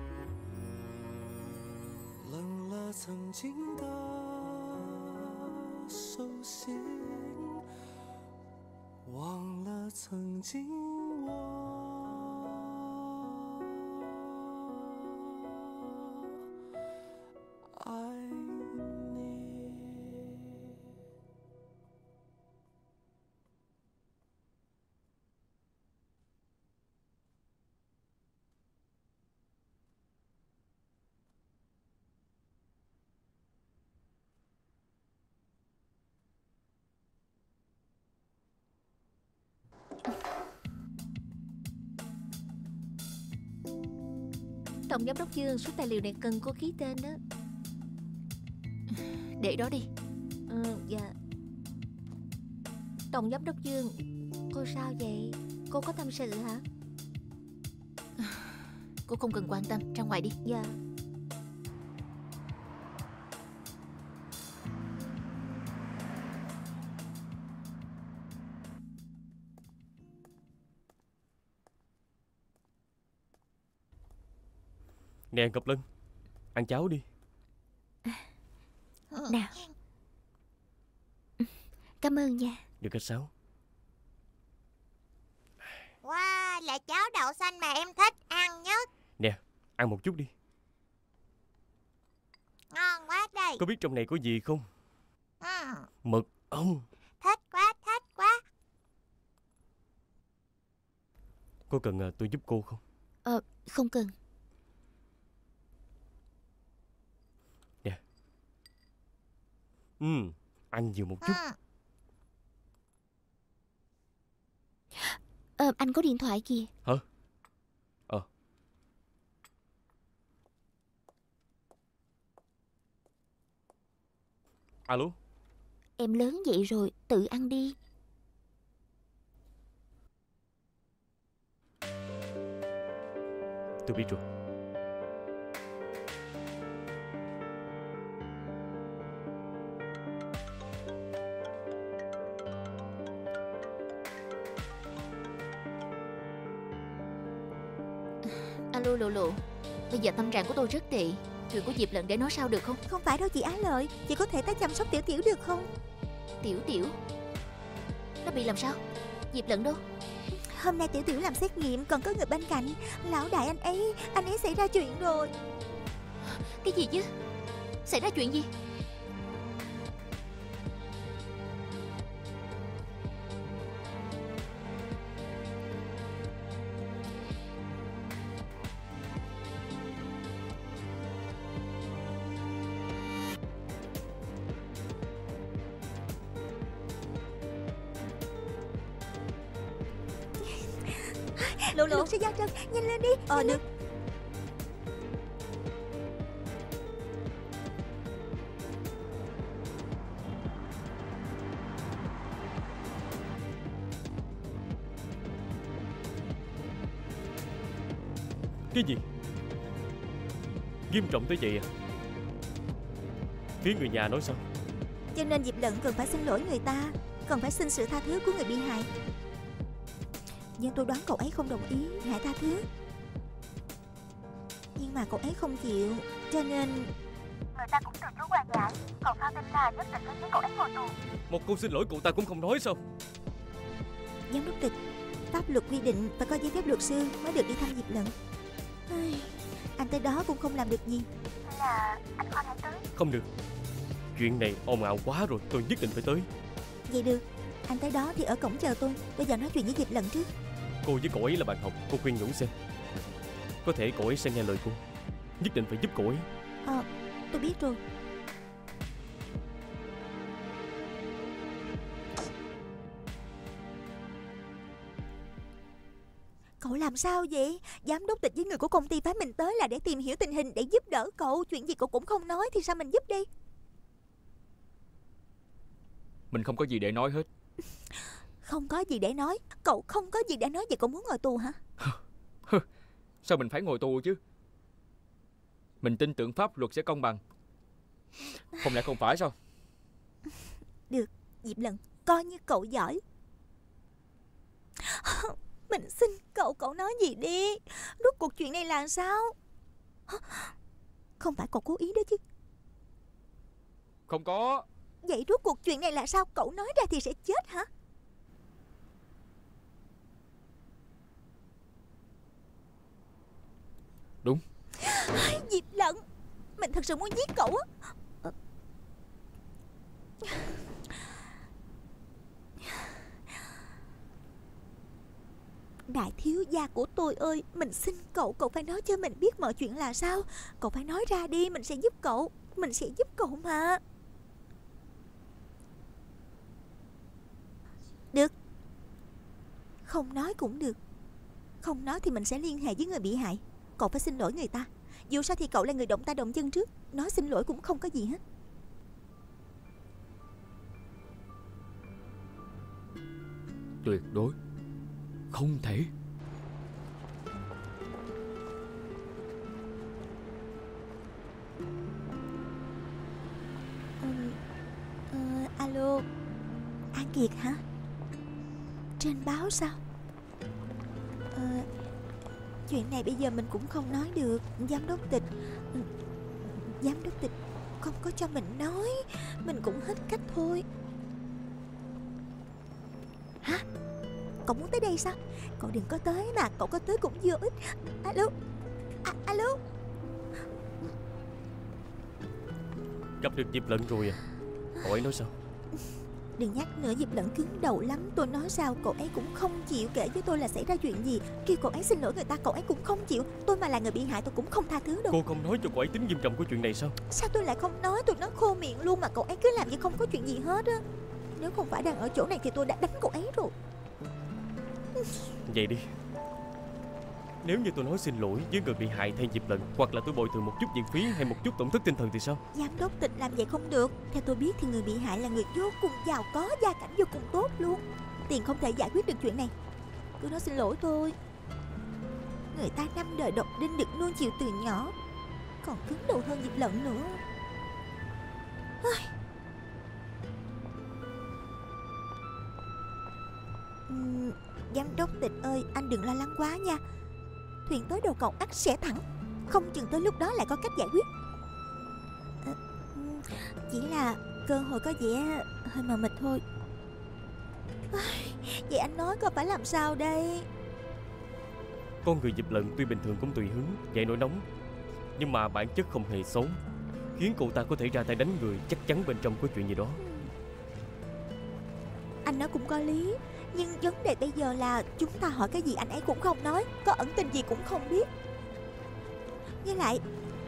冷了曾经的手心，忘了曾经我爱你。 Tổng giám đốc Dương, số tài liệu này cần cô ký tên đó. Để đó đi. Dạ. Tổng giám đốc Dương, cô sao vậy? Cô có tâm sự hả? Cô không cần quan tâm, ra ngoài đi. Dạ. Nè Ngọc Lân, ăn cháo đi. Nào. Cảm ơn nha. Được khách sáo. Wow, là cháo đậu xanh mà em thích ăn nhất. Nè, ăn một chút đi. Ngon quá đây. Có biết trong này có gì không? Mật ong. Thích quá, thích quá. Có cần tôi giúp cô không? Không cần. Nè. Ăn nhiều một chút. Anh có điện thoại kìa. Hả? Alo. Em lớn vậy rồi, tự ăn đi. Tôi biết rồi. Alo Lộ Lộ, bây giờ tâm trạng của tôi rất tệ. Chuyện của Diệp Lận để nói sao được không? Không phải đâu chị Á Lợi, chị có thể tới chăm sóc Tiểu Tiểu được không? Tiểu Tiểu? Nó bị làm sao? Diệp Lận đâu? Hôm nay Tiểu Tiểu làm xét nghiệm, còn có người bên cạnh. Lão đại anh ấy xảy ra chuyện rồi. Cái gì chứ? Xảy ra chuyện gì? Lộ Lộ sẽ giao chân, nhanh lên đi. Được. Cái gì? Nghiêm trọng tới vậy à? Phía người nhà nói sao? Cho nên Diệp Lận cần phải xin lỗi người ta, cần phải xin sự tha thứ của người bị hại. Nhưng tôi đoán cậu ấy không đồng ý hãy tha thứ. Nhưng mà cậu ấy không chịu, cho nên người ta cũng từ chối hòa giải. Còn Phan Tinh Hà nhất định phải khiến cậu ấy ngồi tù. Một câu xin lỗi cậu ta cũng không nói sao? Giám đốc Tịch, Pháp luật quy định phải có giấy phép luật sư mới được đi thăm Diệp Lận. Anh tới đó cũng không làm được gì. Là anh Khoa hãy tới. Không được, chuyện này ồn ào quá rồi, tôi nhất định phải tới. Vậy được, anh tới đó thì ở cổng chờ tôi. Bây giờ nói chuyện với Diệp Lận trước. Cô với cậu ấy là bạn học, cô khuyên nhủ xem. Có thể cậu ấy sẽ nghe lời cô. Nhất định phải giúp cậu ấy. Tôi biết rồi. Cậu làm sao vậy? Giám đốc Tịch với người của công ty phái mình tới là để tìm hiểu tình hình, để giúp đỡ cậu. Chuyện gì cậu cũng không nói thì sao mình giúp đi? Mình không có gì để nói hết. Không có gì để nói? Cậu không có gì để nói vậy cậu muốn ngồi tù hả? Sao mình phải ngồi tù chứ? Mình tin tưởng pháp luật sẽ công bằng. Không lẽ không phải sao? Được, Diệp Lận, coi như cậu giỏi. Mình xin cậu nói gì đi. Rốt cuộc chuyện này là sao? Không phải cậu cố ý đó chứ? Không có. Vậy rốt cuộc chuyện này là sao? Cậu nói ra thì sẽ chết hả? Đúng. Diệp Lận, mình thật sự muốn giết cậu á. Đại thiếu gia của tôi ơi, mình xin cậu phải nói cho mình biết mọi chuyện là sao. Cậu phải nói ra đi, mình sẽ giúp cậu. Mình sẽ giúp cậu mà. Được. Không nói cũng được. Không nói thì mình sẽ liên hệ với người bị hại. Cậu phải xin lỗi người ta. Dù sao thì cậu là người động tay động chân trước. Nói xin lỗi cũng không có gì hết. Tuyệt đối không thể. Alo, An Kiệt hả? Trên báo sao? Chuyện này bây giờ mình cũng không nói được. Giám đốc Tịch không có cho mình nói. Mình cũng hết cách thôi. Hả? Cậu muốn tới đây sao? Cậu đừng có tới mà. Cậu có tới cũng vô ích. Alo. Alo. Gặp được Diệp Lận rồi à? Cậu ấy nói sao? Đừng nhắc nữa, Diệp Lận cứng đầu lắm. Tôi nói sao cậu ấy cũng không chịu kể với tôi là xảy ra chuyện gì. Kêu cậu ấy xin lỗi người ta cậu ấy cũng không chịu. Tôi mà là người bị hại tôi cũng không tha thứ đâu. Cô không nói cho cậu ấy tính nghiêm trọng của chuyện này sao? Sao tôi lại không nói? Tôi nói khô miệng luôn mà cậu ấy cứ làm như không có chuyện gì hết á. Nếu không phải đang ở chỗ này thì tôi đã đánh cậu ấy rồi. Vậy đi, nếu như tôi nói xin lỗi với người bị hại thay Diệp Lận, hoặc là tôi bồi thường một chút viện phí hay một chút tổn thất tinh thần thì sao? Giám đốc Tịch làm vậy không được. Theo tôi biết thì người bị hại là người vô cùng giàu có, gia cảnh vô cùng tốt luôn. Tiền không thể giải quyết được chuyện này. Cứ nói xin lỗi thôi. Người ta 5 đời độc đinh được nuông chiều từ nhỏ, còn cứng đầu hơn Diệp Lận nữa. Giám đốc Tịch ơi, anh đừng lo lắng quá nha. Thuyền tới đầu cầu ắt sẽ thẳng. Không chừng tới lúc đó lại có cách giải quyết. Chỉ là cơ hội có vẻ hơi mờ mịt thôi. Vậy anh nói có phải làm sao đây? Con người Diệp Lận tuy bình thường cũng tùy hứng, dậy nổi nóng, nhưng mà bản chất không hề xấu, khiến cậu ta có thể ra tay đánh người. Chắc chắn bên trong có chuyện gì đó. Anh nói cũng có lý. Nhưng vấn đề bây giờ là chúng ta hỏi cái gì anh ấy cũng không nói. Có ẩn tình gì cũng không biết. Với lại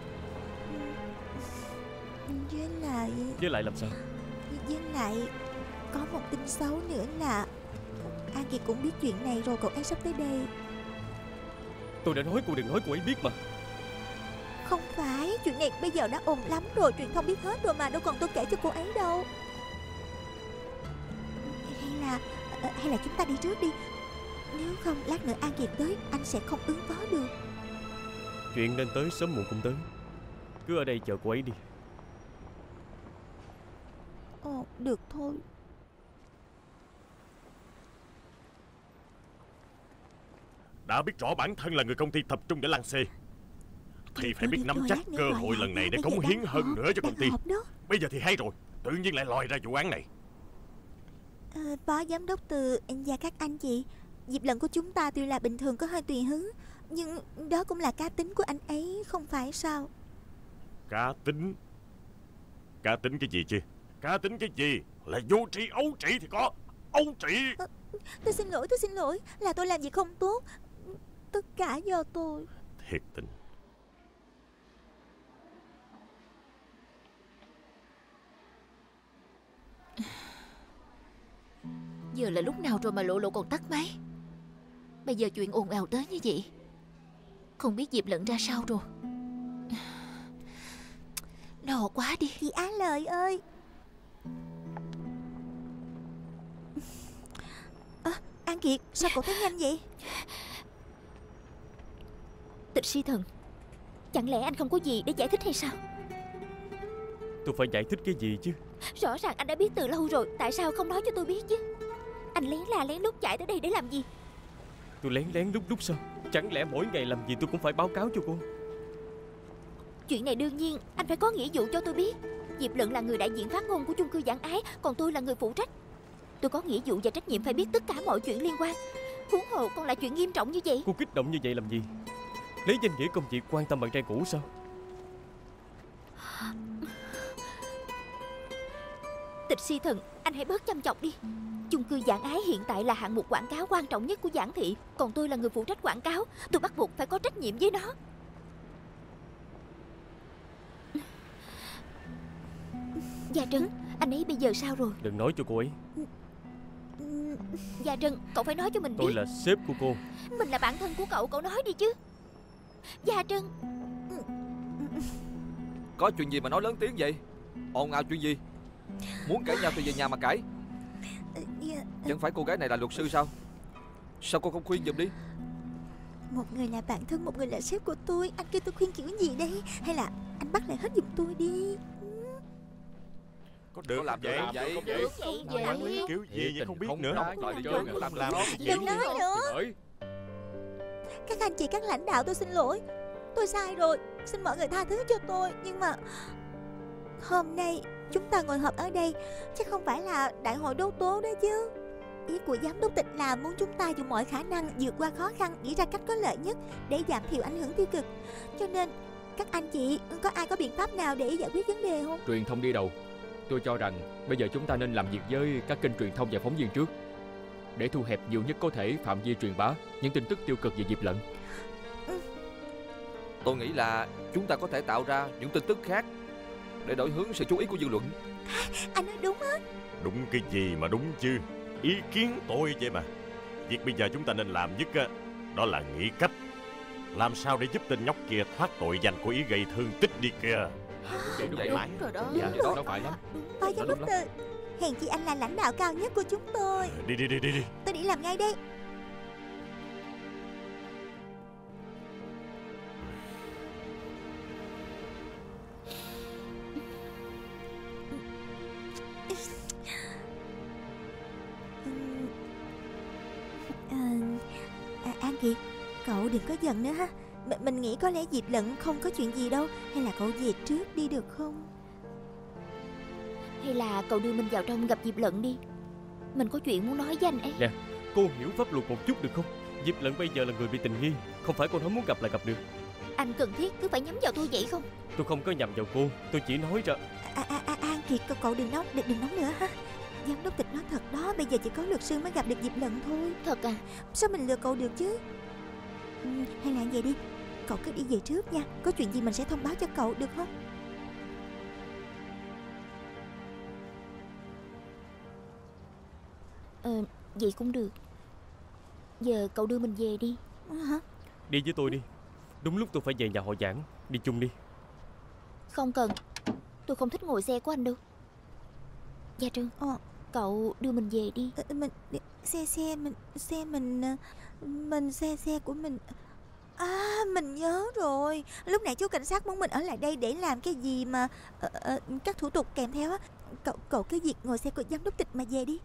làm sao? Với lại có một tin xấu nữa là An Kiệt cũng biết chuyện này rồi. Cậu ấy sắp tới đây. Tôi đã nói cô đừng nói cô ấy biết mà. Không phải, chuyện này bây giờ đã ồn lắm rồi. Truyền thông biết hết rồi mà, đâu còn tôi kể cho cô ấy đâu. Hay là chúng ta đi trước đi. Nếu không lát nữa An Kiệt tới, anh sẽ không ứng phó được. Chuyện nên tới sớm muộn cũng tới. Cứ ở đây chờ cô ấy đi. Ồ, được thôi. Đã biết rõ bản thân là người công ty tập trung để lăng xê thì phải biết nắm chắc cơ hội lần này để cống hiến hơn nữa cho công ty. Bây giờ thì hay rồi, tự nhiên lại lòi ra vụ án này. Phó giám đốc Từ và các anh chị, Diệp Lận của chúng ta tuy là bình thường có hơi tùy hứng, nhưng đó cũng là cá tính của anh ấy, không phải sao? Cá tính? Cá tính cái gì chứ? Cá tính cái gì? Là vô tri ấu trĩ thì có. Ấu trĩ. Tôi xin lỗi, là tôi làm gì không tốt. Tất cả do tôi. Thiệt tình. Giờ là lúc nào rồi mà Lộ Lộ còn tắt máy? Bây giờ chuyện ồn ào tới như vậy, không biết Diệp Lận ra sao rồi. Lo quá đi. Chị Á Lợi ơi. An Kiệt, sao cậu thấy nhanh vậy? Tịch Si Thần, chẳng lẽ anh không có gì để giải thích hay sao? Tôi phải giải thích cái gì chứ? Rõ ràng anh đã biết từ lâu rồi, tại sao không nói cho tôi biết chứ? Anh lén la lén lút chạy tới đây để làm gì? Tôi lén lén lút lút sao? Chẳng lẽ mỗi ngày làm gì tôi cũng phải báo cáo cho cô? Chuyện này đương nhiên anh phải có nghĩa vụ cho tôi biết. Diệp Lận là người đại diện phát ngôn của chung cư Giảng Ái, còn tôi là người phụ trách. Tôi có nghĩa vụ và trách nhiệm phải biết tất cả mọi chuyện liên quan. Huống hồ còn là chuyện nghiêm trọng như vậy. Cô kích động như vậy làm gì? Lấy danh nghĩa công việc quan tâm bạn trai cũ sao? Tịch Si Thần, anh hãy bớt chăm chọc đi. Chung cư Giảng Ái hiện tại là hạng mục quảng cáo quan trọng nhất của Giảng Thị, còn tôi là người phụ trách quảng cáo. Tôi bắt buộc phải có trách nhiệm với nó. Gia Trân, anh ấy bây giờ sao rồi? Đừng nói cho cô ấy. Gia Trân, cậu phải nói cho mình biết. Tôi là sếp của cô. Mình là bạn thân của cậu nói đi chứ. Gia Trân. Có chuyện gì mà nói lớn tiếng vậy? Ồn ào chuyện gì? Muốn cãi nhau thì về nhà mà cãi. Chẳng phải cô gái này là luật sư sao? Sao cô không khuyên giùm đi? Một người là bạn thân, một người là sếp của tôi. Anh kêu tôi khuyên kiểu gì đây? Hay là anh bắt lại hết giùm tôi đi? Có được làm vậy? Quản lý kiểu gì vậy không biết nữa. Đừng nói nữa. Các anh chị, các lãnh đạo, tôi xin lỗi. Tôi sai rồi, xin mọi người tha thứ cho tôi. Nhưng mà hôm nay chúng ta ngồi họp ở đây chắc không phải là đại hội đấu tố đó chứ. Ý của giám đốc Tịch là muốn chúng ta dùng mọi khả năng vượt qua khó khăn, nghĩ ra cách có lợi nhất để giảm thiểu ảnh hưởng tiêu cực. Cho nên các anh chị có ai có biện pháp nào để giải quyết vấn đề không? Truyền thông đi đầu. Tôi cho rằng bây giờ chúng ta nên làm việc với các kênh truyền thông và phóng viên trước, để thu hẹp nhiều nhất có thể phạm vi truyền bá những tin tức tiêu cực về Diệp Lận. Tôi nghĩ là chúng ta có thể tạo ra những tin tức khác để đổi hướng sự chú ý của dư luận. Anh nói đúng á. Đúng cái gì mà đúng chứ? Ý kiến tôi vậy mà. Việc bây giờ chúng ta nên làm nhất đó là nghĩ cách làm sao để giúp tên nhóc kia thoát tội danh của ý gây thương tích đi kìa. Đúng rồi đó. Dạ, đó phải lắm. Phó giám đốc Từ, hèn chi anh là lãnh đạo cao nhất của chúng tôi. Đi. Tôi đi làm ngay đây. An Kiệt, cậu đừng có giận nữa ha. Mình nghĩ có lẽ Diệp Lận không có chuyện gì đâu. Hay là cậu về trước đi được không? Hay là cậu đưa mình vào trong gặp Diệp Lận đi. Mình có chuyện muốn nói với anh ấy. Nè, cô hiểu pháp luật một chút được không? Diệp Lận bây giờ là người bị tình nghi, không phải cô nói muốn gặp là gặp được. Anh cần thiết cứ phải nhắm vào tôi vậy không? Tôi không có nhầm vào cô, tôi chỉ nói ra. An Kiệt, cậu đừng nóng nữa ha. Giám đốc Tịch nói thật đó, bây giờ chỉ có luật sư mới gặp được Diệp Lận thôi. Thật à? Sao mình lừa cậu được chứ? Hay là vậy đi, cậu cứ đi về trước nha. Có chuyện gì mình sẽ thông báo cho cậu được không? Vậy cũng được. Giờ cậu đưa mình về đi. Hả? Đi với tôi đi. Đúng lúc tôi phải về nhà họ Giảng. Đi chung đi. Không cần. Tôi không thích ngồi xe của anh đâu. Gia Trân, cậu đưa mình về đi. Xe của mình. Mình nhớ rồi. Lúc nãy chú cảnh sát muốn mình ở lại đây để làm cái gì mà các thủ tục kèm theo á. Cậu cứ việc ngồi xe của giám đốc Tịch mà về đi.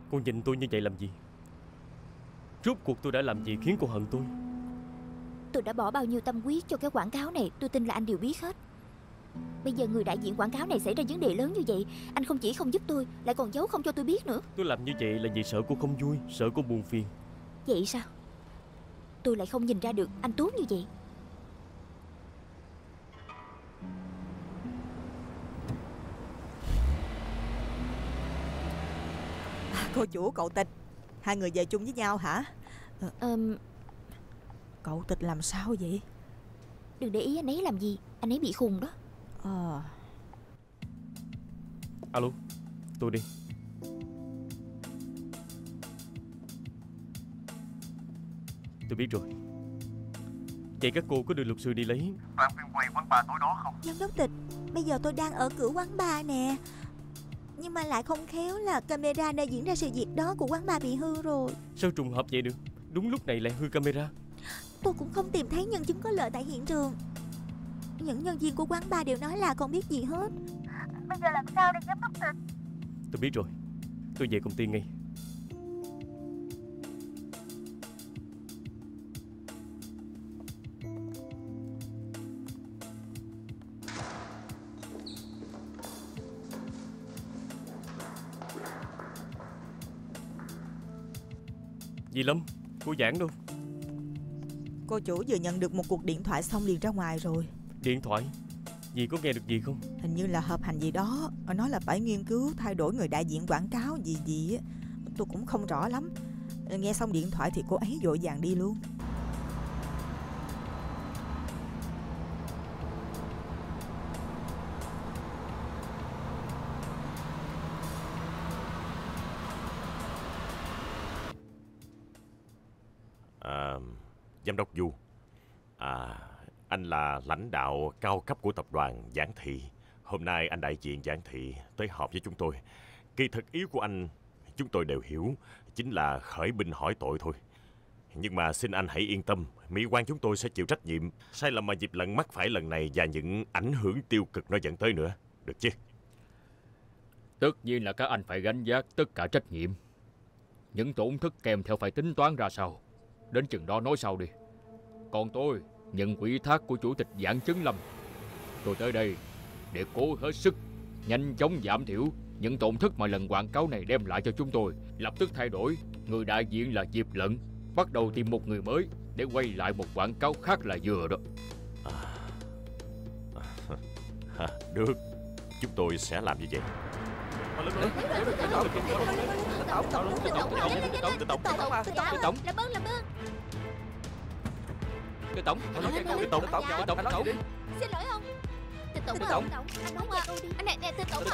Cô nhìn tôi như vậy làm gì? Rốt cuộc tôi đã làm gì khiến cô hận tôi? Tôi đã bỏ bao nhiêu tâm huyết cho cái quảng cáo này, tôi tin là anh đều biết hết. Bây giờ người đại diện quảng cáo này xảy ra vấn đề lớn như vậy, anh không chỉ không giúp tôi, lại còn giấu không cho tôi biết nữa. Tôi làm như vậy là vì sợ cô không vui, sợ cô buồn phiền. Vậy sao? Tôi lại không nhìn ra được anh tốt như vậy. Cô chủ, cậu Tịch, hai người về chung với nhau hả? Cậu Tịch làm sao vậy? Đừng để ý anh ấy làm gì, anh ấy bị khùng đó. Alo, tôi đi. Tôi biết rồi. Vậy các cô có đưa luật sư đi lấy đoạn phim quay quán bar tối đó không? Giám đốc Tịch, bây giờ tôi đang ở cửa quán bar nè. Nhưng mà lại không khéo là camera nơi diễn ra sự việc đó của quán bar bị hư rồi. Sao trùng hợp vậy được? Đúng lúc này lại hư camera. Tôi cũng không tìm thấy nhân chứng có lợi tại hiện trường. Những nhân viên của quán bar đều nói là không biết gì hết. Bây giờ làm sao đây giám đốc Tịch? Tôi biết rồi. Tôi về công ty ngay. Dì Lâm, cô Giảng đâu? Cô chủ vừa nhận được một cuộc điện thoại xong liền ra ngoài rồi. Điện thoại? Dì có nghe được gì không? Hình như là họp hành gì đó. Nói là phải nghiên cứu thay đổi người đại diện quảng cáo gì á. Tôi cũng không rõ lắm. Nghe xong điện thoại thì cô ấy vội vàng đi luôn. Giám đốc Du, anh là lãnh đạo cao cấp của tập đoàn Giản Thị. Hôm nay anh đại diện Giản Thị tới họp với chúng tôi. Kỳ thực ý của anh chúng tôi đều hiểu, chính là khởi binh hỏi tội thôi. Nhưng mà xin anh hãy yên tâm, mỹ quan chúng tôi sẽ chịu trách nhiệm sai lầm mà Diệp Lận mắc phải lần này và những ảnh hưởng tiêu cực nó dẫn tới nữa, được chứ? Tất nhiên là các anh phải gánh vác tất cả trách nhiệm. Những tổn thất kèm theo phải tính toán ra sao, đến chừng đó nói sau đi. Còn tôi nhận ủy thác của chủ tịch Giản Chấn Lâm. Tôi tới đây để cố hết sức nhanh chóng giảm thiểu những tổn thất mà lần quảng cáo này đem lại cho chúng tôi. Lập tức thay đổi người đại diện là Diệp Lận, bắt đầu tìm một người mới để quay lại một quảng cáo khác là vừa đó. Được, chúng tôi sẽ làm như vậy. Xin lỗi không? Tịch tổng, anh nói nha, anh nè, tịch tổng,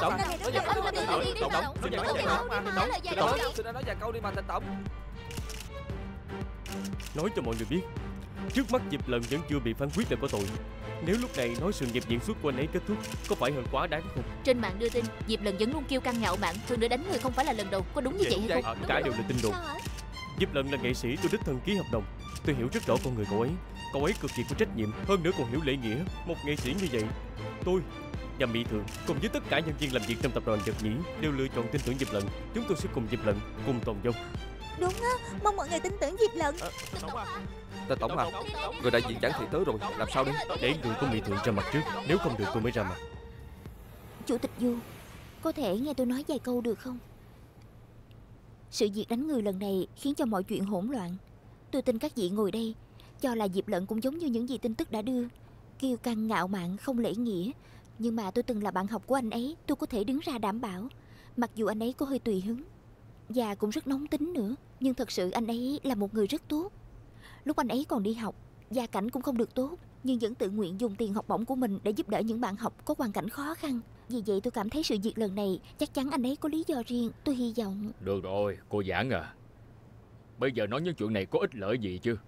Nói cho mọi người biết, trước mắt Diệp Lận vẫn chưa bị phán quyết là có tội. Nếu lúc này nói sự nghiệp diễn xuất của anh ấy kết thúc, có phải hơi quá đáng không? Trên mạng đưa tin Diệp Lận vẫn luôn kiêu căng ngạo mạn, thường nữa đánh người không phải là lần đầu, có đúng như vậy hay không? Cả đều là tin đồn. Diệp Lận là nghệ sĩ tôi đích thân ký hợp đồng. Tôi hiểu rất rõ con người cậu ấy. Cậu ấy cực kỳ có trách nhiệm, hơn nữa còn hiểu lễ nghĩa. Một nghệ sĩ như vậy, tôi và Mỹ Thượng cùng với tất cả nhân viên làm việc trong tập đoàn Nhật Nhĩ đều lựa chọn tin tưởng Diệp Lận. Chúng tôi sẽ cùng Diệp Lận cùng tồn vong. Đúng á, mong mọi người tin tưởng Diệp Lận. Tịch tổng à, người đại diện Giản Thị tới rồi, làm sao đi? Để người của Mỹ Thượng ra mặt trước, nếu không được tôi mới ra mặt. Chủ tịch Du, có thể nghe tôi nói vài câu được không? Sự việc đánh người lần này khiến cho mọi chuyện hỗn loạn. Tôi tin các vị ngồi đây cho là Diệp Lận cũng giống như những gì tin tức đã đưa, kiêu căng ngạo mạn không lễ nghĩa. Nhưng mà tôi từng là bạn học của anh ấy, tôi có thể đứng ra đảm bảo. Mặc dù anh ấy có hơi tùy hứng và cũng rất nóng tính nữa, nhưng thật sự anh ấy là một người rất tốt. Lúc anh ấy còn đi học, gia cảnh cũng không được tốt, nhưng vẫn tự nguyện dùng tiền học bổng của mình để giúp đỡ những bạn học có hoàn cảnh khó khăn. Vì vậy tôi cảm thấy sự việc lần này chắc chắn anh ấy có lý do riêng. Tôi hy vọng. Được rồi, cô Giảng à, bây giờ nói những chuyện này có ích lợi gì chứ?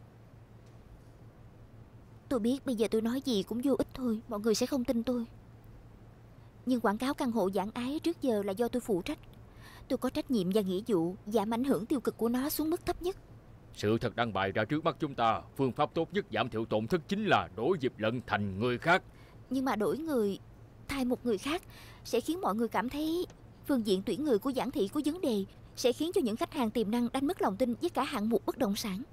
Tôi biết bây giờ tôi nói gì cũng vô ích thôi, mọi người sẽ không tin tôi. Nhưng quảng cáo căn hộ Giảng Ái trước giờ là do tôi phụ trách. Tôi có trách nhiệm và nghĩa vụ giảm ảnh hưởng tiêu cực của nó xuống mức thấp nhất. Sự thật đang bày ra trước mắt chúng ta, phương pháp tốt nhất giảm thiểu tổn thất chính là đổi Diệp Lận thành người khác. Nhưng mà đổi người thay một người khác sẽ khiến mọi người cảm thấy phương diện tuyển người của Giản Thị có vấn đề. sẽ khiến cho những khách hàng tiềm năng đánh mất lòng tin với cả hạng mục bất động sản.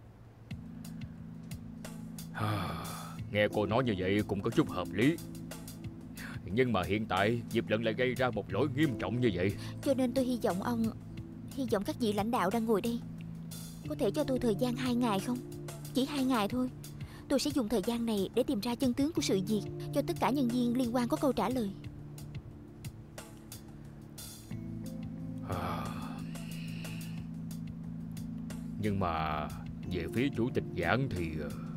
Nghe cô nói như vậy cũng có chút hợp lý. Nhưng mà hiện tại Diệp Lận lại gây ra một lỗi nghiêm trọng như vậy. Cho nên tôi hy vọng các vị lãnh đạo đang ngồi đây có thể cho tôi thời gian 2 ngày không? Chỉ 2 ngày thôi. Tôi sẽ dùng thời gian này để tìm ra chân tướng của sự việc, cho tất cả nhân viên liên quan có câu trả lời. Nhưng mà về phía chủ tịch Giảng thì...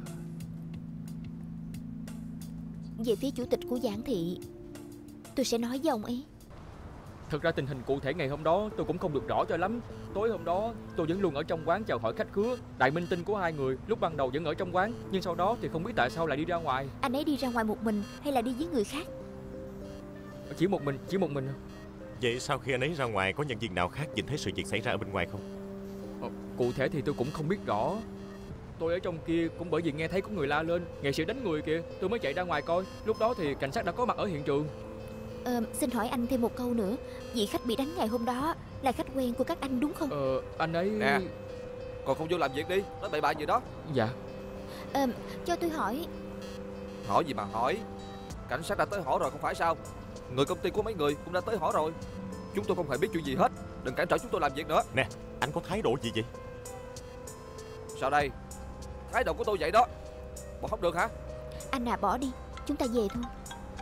Về phía chủ tịch của Giảng thị, tôi sẽ nói với ông ấy. Thật ra tình hình cụ thể ngày hôm đó tôi cũng không được rõ cho lắm. Tối hôm đó tôi vẫn luôn ở trong quán chào hỏi khách khứa. Đại minh tinh của hai người lúc ban đầu vẫn ở trong quán, nhưng sau đó thì không biết tại sao lại đi ra ngoài. Anh ấy đi ra ngoài một mình hay là đi với người khác? Chỉ một mình. Vậy sau khi anh ấy ra ngoài, có nhân viên nào khác nhìn thấy sự việc xảy ra ở bên ngoài không? Cụ thể thì tôi cũng không biết rõ. Tôi ở trong kia cũng bởi vì nghe thấy có người la lên, nghệ sĩ đánh người kìa, tôi mới chạy ra ngoài coi. Lúc đó thì cảnh sát đã có mặt ở hiện trường. Xin hỏi anh thêm một câu nữa. Vị khách bị đánh ngày hôm đó là khách quen của các anh đúng không? Anh ấy... Nè, còn không vô làm việc đi, nói bậy bạ gì đó. Dạ. Cho tôi hỏi. Hỏi gì mà hỏi? Cảnh sát đã tới hỏi rồi không phải sao? Người công ty của mấy người cũng đã tới hỏi rồi. Chúng tôi không hề biết chuyện gì hết. Đừng cản trở chúng tôi làm việc nữa. Nè, anh có thái độ gì vậy? Sao đây? Thái độ của tôi vậy đó. Bỏ không được hả? Anh à, bỏ đi, chúng ta về thôi.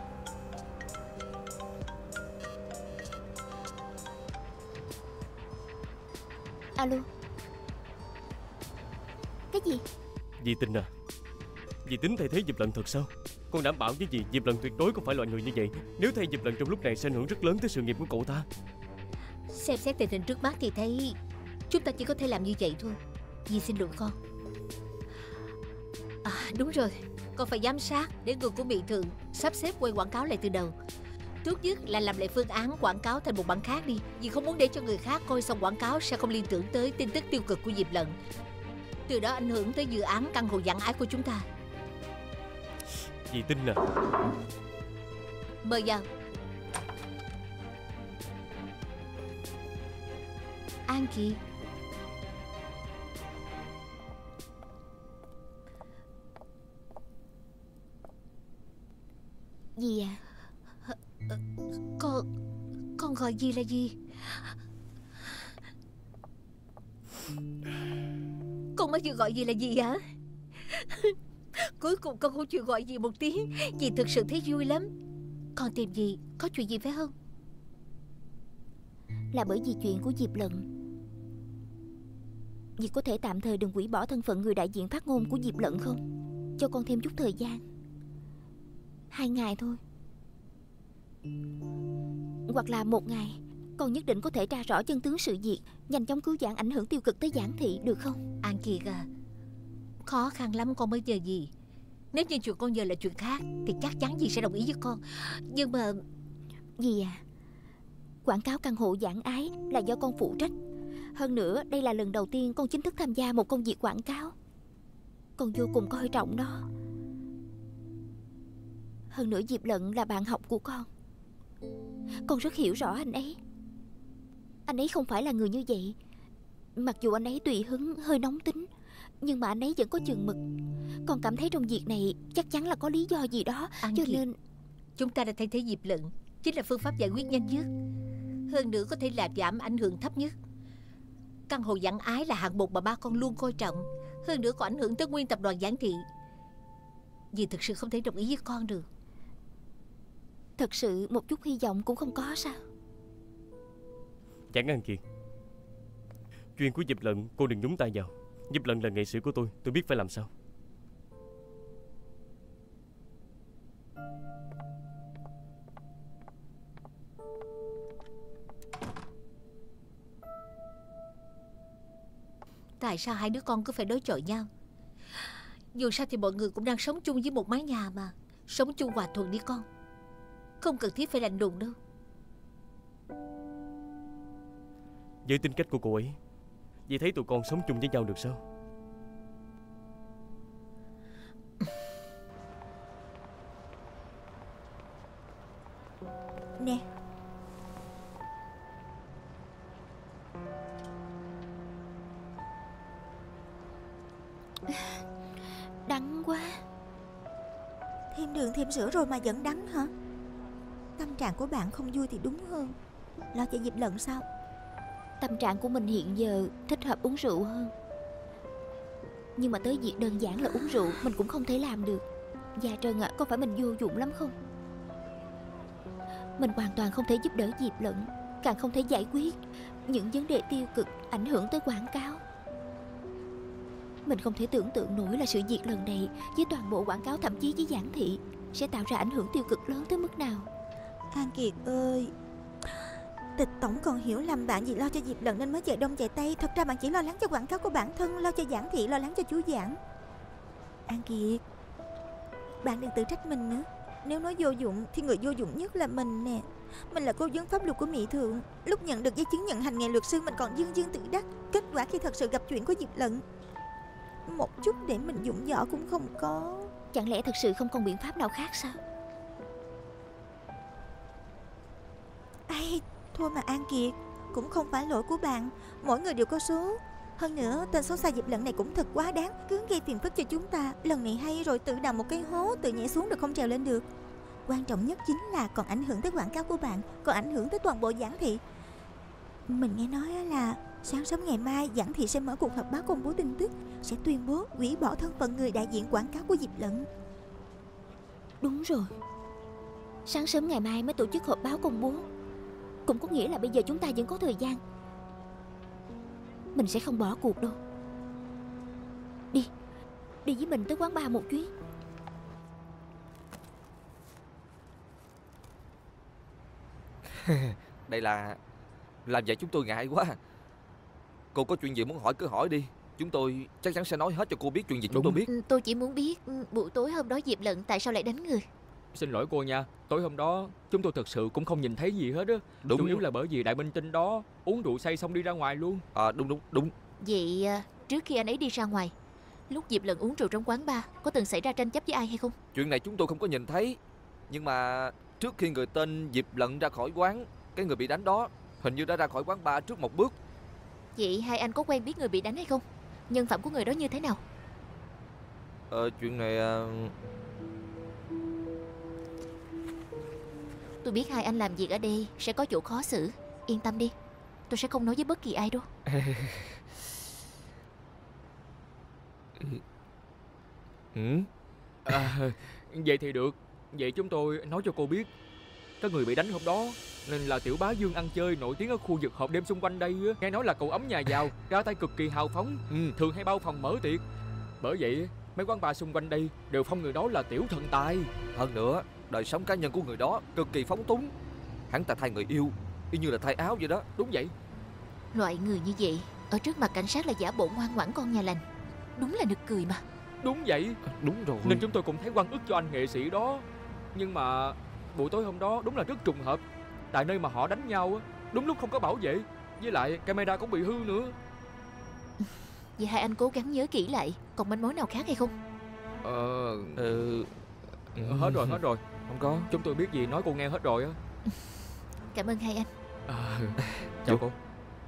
Alo. Cái gì? Dì Tinh à, dì tính thay thế Diệp Lận thật sao? Con đảm bảo với dì, Diệp Lận tuyệt đối không phải loại người như vậy. Nếu thay Diệp Lận trong lúc này sẽ ảnh hưởng rất lớn tới sự nghiệp của cậu ta. Xem xét tình hình trước mắt thì thấy chúng ta chỉ có thể làm như vậy thôi. Dì xin lỗi con. Đúng rồi, con phải giám sát để người của Mỹ Thượng sắp xếp quay quảng cáo lại từ đầu. Tốt nhất là làm lại phương án quảng cáo thành một bản khác đi. Vì không muốn để cho người khác coi xong quảng cáo sẽ không liên tưởng tới tin tức tiêu cực của Diệp Lận, từ đó ảnh hưởng tới dự án căn hộ Giảng Ái của chúng ta. Dì Tinh à. Mời vào. An Kiệt. Dì à. Con gọi dì là gì? Con mới vừa gọi dì là gì hả? Cuối cùng con không chịu gọi dì một tiếng. Dì thực sự thấy vui lắm. Con tìm dì có chuyện gì phải không? Là bởi vì chuyện của Diệp Lận. Dì có thể tạm thời đừng hủy bỏ thân phận người đại diện phát ngôn của Diệp Lận không? Cho con thêm chút thời gian. 2 ngày thôi. Hoặc là 1 ngày. Con nhất định có thể tra rõ chân tướng sự việc, nhanh chóng cứu vãn ảnh hưởng tiêu cực tới Giảng thị, được không? An Kiệt à, khó khăn lắm con mới nhờ dì. Nếu như chuyện con nhờ là chuyện khác thì chắc chắn dì sẽ đồng ý với con. Nhưng mà... Dì à, quảng cáo căn hộ Giảng Ái là do con phụ trách. Hơn nữa đây là lần đầu tiên con chính thức tham gia một công việc quảng cáo. Con vô cùng coi trọng nó. Hơn nữa Diệp Lận là bạn học của con rất hiểu rõ anh ấy. Anh ấy không phải là người như vậy. Mặc dù anh ấy tùy hứng, hơi nóng tính, nhưng mà anh ấy vẫn có chừng mực. Con cảm thấy trong việc này chắc chắn là có lý do gì đó. Cho nên chúng ta đã thay thế Diệp Lận chính là phương pháp giải quyết nhanh nhất, hơn nữa có thể làm giảm ảnh hưởng thấp nhất. Căn hộ Giảng Ái là hạng mục mà ba con luôn coi trọng, hơn nữa còn ảnh hưởng tới nguyên tập đoàn Giảng thị. Dì thực sự không thể đồng ý với con được. Thật sự một chút hy vọng cũng không có sao? Chẳng An Kiệt, chuyện của Diệp Lận cô đừng nhúng tay vào. Diệp Lận là nghệ sĩ của tôi biết phải làm sao. Tại sao hai đứa con cứ phải đối chọi nhau? Dù sao thì mọi người cũng đang sống chung với một mái nhà mà. Sống chung hòa thuận đi con. Không cần thiết phải lạnh lùng đâu. Với tính cách của cô ấy, dì thấy tụi con sống chung với nhau được sao? Nè, Đắng quá. Thêm đường thêm sữa rồi mà vẫn đắng hả? Tâm trạng của bạn không vui thì đúng hơn. Lo cho Diệp Lận sao? Tâm trạng của mình hiện giờ thích hợp uống rượu hơn. Nhưng mà tới việc đơn giản là uống rượu mình cũng không thể làm được. Gia Trân ạ, có phải mình vô dụng lắm không? Mình hoàn toàn không thể giúp đỡ Diệp Lận, càng không thể giải quyết những vấn đề tiêu cực ảnh hưởng tới quảng cáo. Mình không thể tưởng tượng nổi là sự việc lần này với toàn bộ quảng cáo, thậm chí với giảng thị, sẽ tạo ra ảnh hưởng tiêu cực lớn tới mức nào. An Kiệt ơi, Tịch tổng còn hiểu lầm bạn vì lo cho Diệp Lận nên mới chạy đông chạy tây. Thật ra bạn chỉ lo lắng cho quảng cáo của bản thân, lo cho giảng thị, lo lắng cho chú Giảng. An Kiệt, bạn đừng tự trách mình nữa. Nếu nói vô dụng thì người vô dụng nhất là mình nè. Mình là cố vấn pháp luật của Mỹ Thượng. Lúc nhận được giấy chứng nhận hành nghề luật sư mình còn dương dương tự đắc. Kết quả khi thật sự gặp chuyện của Diệp Lận, một chút để mình dụng võ cũng không có. Chẳng lẽ thực sự không còn biện pháp nào khác sao? Ây, thôi mà An Kiệt, cũng không phải lỗi của bạn. Mỗi người đều có số. Hơn nữa, tên xấu xa Diệp Lận này cũng thật quá đáng, cứ gây phiền phức cho chúng ta. Lần này hay rồi tự đào một cái hố, tự nhảy xuống được không trèo lên được. Quan trọng nhất chính là còn ảnh hưởng tới quảng cáo của bạn, còn ảnh hưởng tới toàn bộ giảng thị. Mình nghe nói là sáng sớm ngày mai giảng thị sẽ mở cuộc họp báo công bố tin tức, sẽ tuyên bố hủy bỏ thân phận người đại diện quảng cáo của Diệp Lận. Đúng rồi, sáng sớm ngày mai mới tổ chức họp báo công bố. Cũng có nghĩa là bây giờ chúng ta vẫn có thời gian. Mình sẽ không bỏ cuộc đâu. Đi với mình tới quán bar một chuyến. Đây là làm vậy chúng tôi ngại quá. Cô có chuyện gì muốn hỏi cứ hỏi đi. Chúng tôi chắc chắn sẽ nói hết cho cô biết chuyện gì chúng tôi biết. Tôi chỉ muốn biết buổi tối hôm đó Diệp Lận tại sao lại đánh người. Xin lỗi cô nha, tối hôm đó chúng tôi thật sự cũng không nhìn thấy gì hết á. Chủ yếu là bởi vì đại minh tinh đó uống rượu say xong đi ra ngoài luôn. Đúng. Vậy trước khi anh ấy đi ra ngoài, lúc Diệp Lận uống rượu trong quán bar, có từng xảy ra tranh chấp với ai hay không? Chuyện này chúng tôi không có nhìn thấy. Nhưng mà trước khi người tên Diệp Lận ra khỏi quán, cái người bị đánh đó hình như đã ra khỏi quán bar trước một bước. Vậy hai anh có quen biết người bị đánh hay không? Nhân phẩm của người đó như thế nào? Chuyện này Tôi biết hai anh làm việc ở đây sẽ có chỗ khó xử. Yên tâm đi, tôi sẽ không nói với bất kỳ ai đâu. Vậy thì được. Vậy chúng tôi nói cho cô biết, cái người bị đánh hôm đó nên là tiểu bá Dương ăn chơi nổi tiếng ở khu vực họp đêm xung quanh đây. Nghe nói là cậu ấm nhà giàu, ra tay cực kỳ hào phóng, thường hay bao phòng mở tiệc. Bởi vậy mấy quán bar xung quanh đây đều phong người đó là tiểu thần tài. Hơn nữa, đời sống cá nhân của người đó cực kỳ phóng túng. Hắn ta thay người yêu y như là thay áo vậy đó. Đúng vậy. Loại người như vậy ở trước mặt cảnh sát là giả bộ ngoan ngoãn con nhà lành. Đúng là nực cười mà. Đúng vậy. Đúng rồi. Nên chúng tôi cũng thấy oan ức cho anh nghệ sĩ đó. Nhưng mà buổi tối hôm đó đúng là rất trùng hợp. Tại nơi mà họ đánh nhau đúng lúc không có bảo vệ, với lại camera cũng bị hư nữa. Vậy hai anh cố gắng nhớ kỹ lại. Còn manh mối nào khác hay không? Hết rồi. Không có. Chúng tôi biết gì nói cô nghe hết rồi á. Cảm ơn hai anh. Chào cô.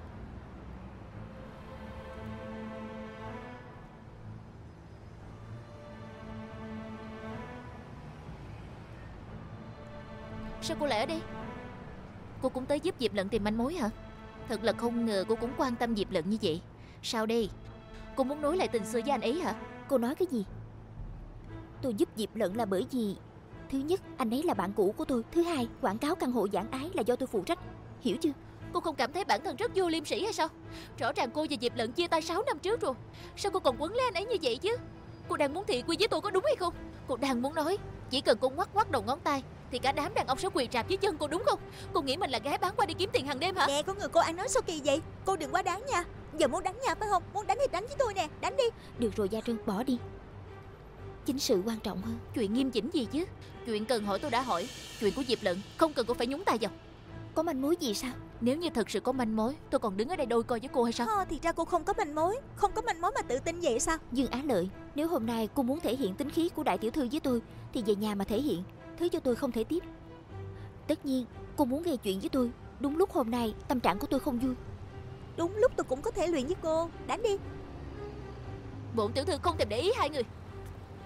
Sao cô lại ở đây? Cô cũng tới giúp Diệp Lận tìm manh mối hả? Thật là không ngờ cô cũng quan tâm Diệp Lận như vậy. Sao đây? Cô muốn nối lại tình xưa với anh ấy hả? Cô nói cái gì? Tôi giúp Diệp Lận là bởi vì thứ nhất, anh ấy là bạn cũ của tôi. Thứ hai, quảng cáo căn hộ Giảng Ái là do tôi phụ trách. Hiểu chưa? Cô không cảm thấy bản thân rất vô liêm sỉ hay sao? Rõ ràng cô và Diệp Lận chia tay 6 năm trước rồi. Sao cô còn quấn lấy anh ấy như vậy chứ? Cô đang muốn thị quy với tôi có đúng hay không? Cô đang muốn nói chỉ cần cô ngoắc đầu ngón tay thì cả đám đàn ông sẽ quỳ rạp dưới chân cô đúng không? Cô nghĩ mình là gái bán qua đi kiếm tiền hàng đêm hả? Nè, có người cô ăn nói sao kỳ vậy? Cô đừng quá đáng nha. Giờ muốn đánh nha phải không? Muốn đánh thì đánh với tôi nè, đánh đi. Được rồi Gia Trân, bỏ đi. Chính sự quan trọng hơn. Chuyện nghiêm chỉnh gì chứ? Chuyện cần hỏi tôi đã hỏi. Chuyện của Diệp Lận không cần cô phải nhúng tay vào. Có manh mối gì sao? Nếu như thật sự có manh mối, tôi còn đứng ở đây đôi coi với cô hay sao? Thì ra cô không có manh mối. Không có manh mối mà tự tin vậy sao? Dương Á Lợi, nếu hôm nay cô muốn thể hiện tính khí của đại tiểu thư với tôi thì về nhà mà thể hiện. Thứ cho tôi không thể tiếp. Tất nhiên cô muốn gây chuyện với tôi. Đúng lúc hôm nay tâm trạng của tôi không vui. Đúng lúc tôi cũng có thể luyện với cô. Đánh đi. Bổn tiểu thư không thèm để ý hai người.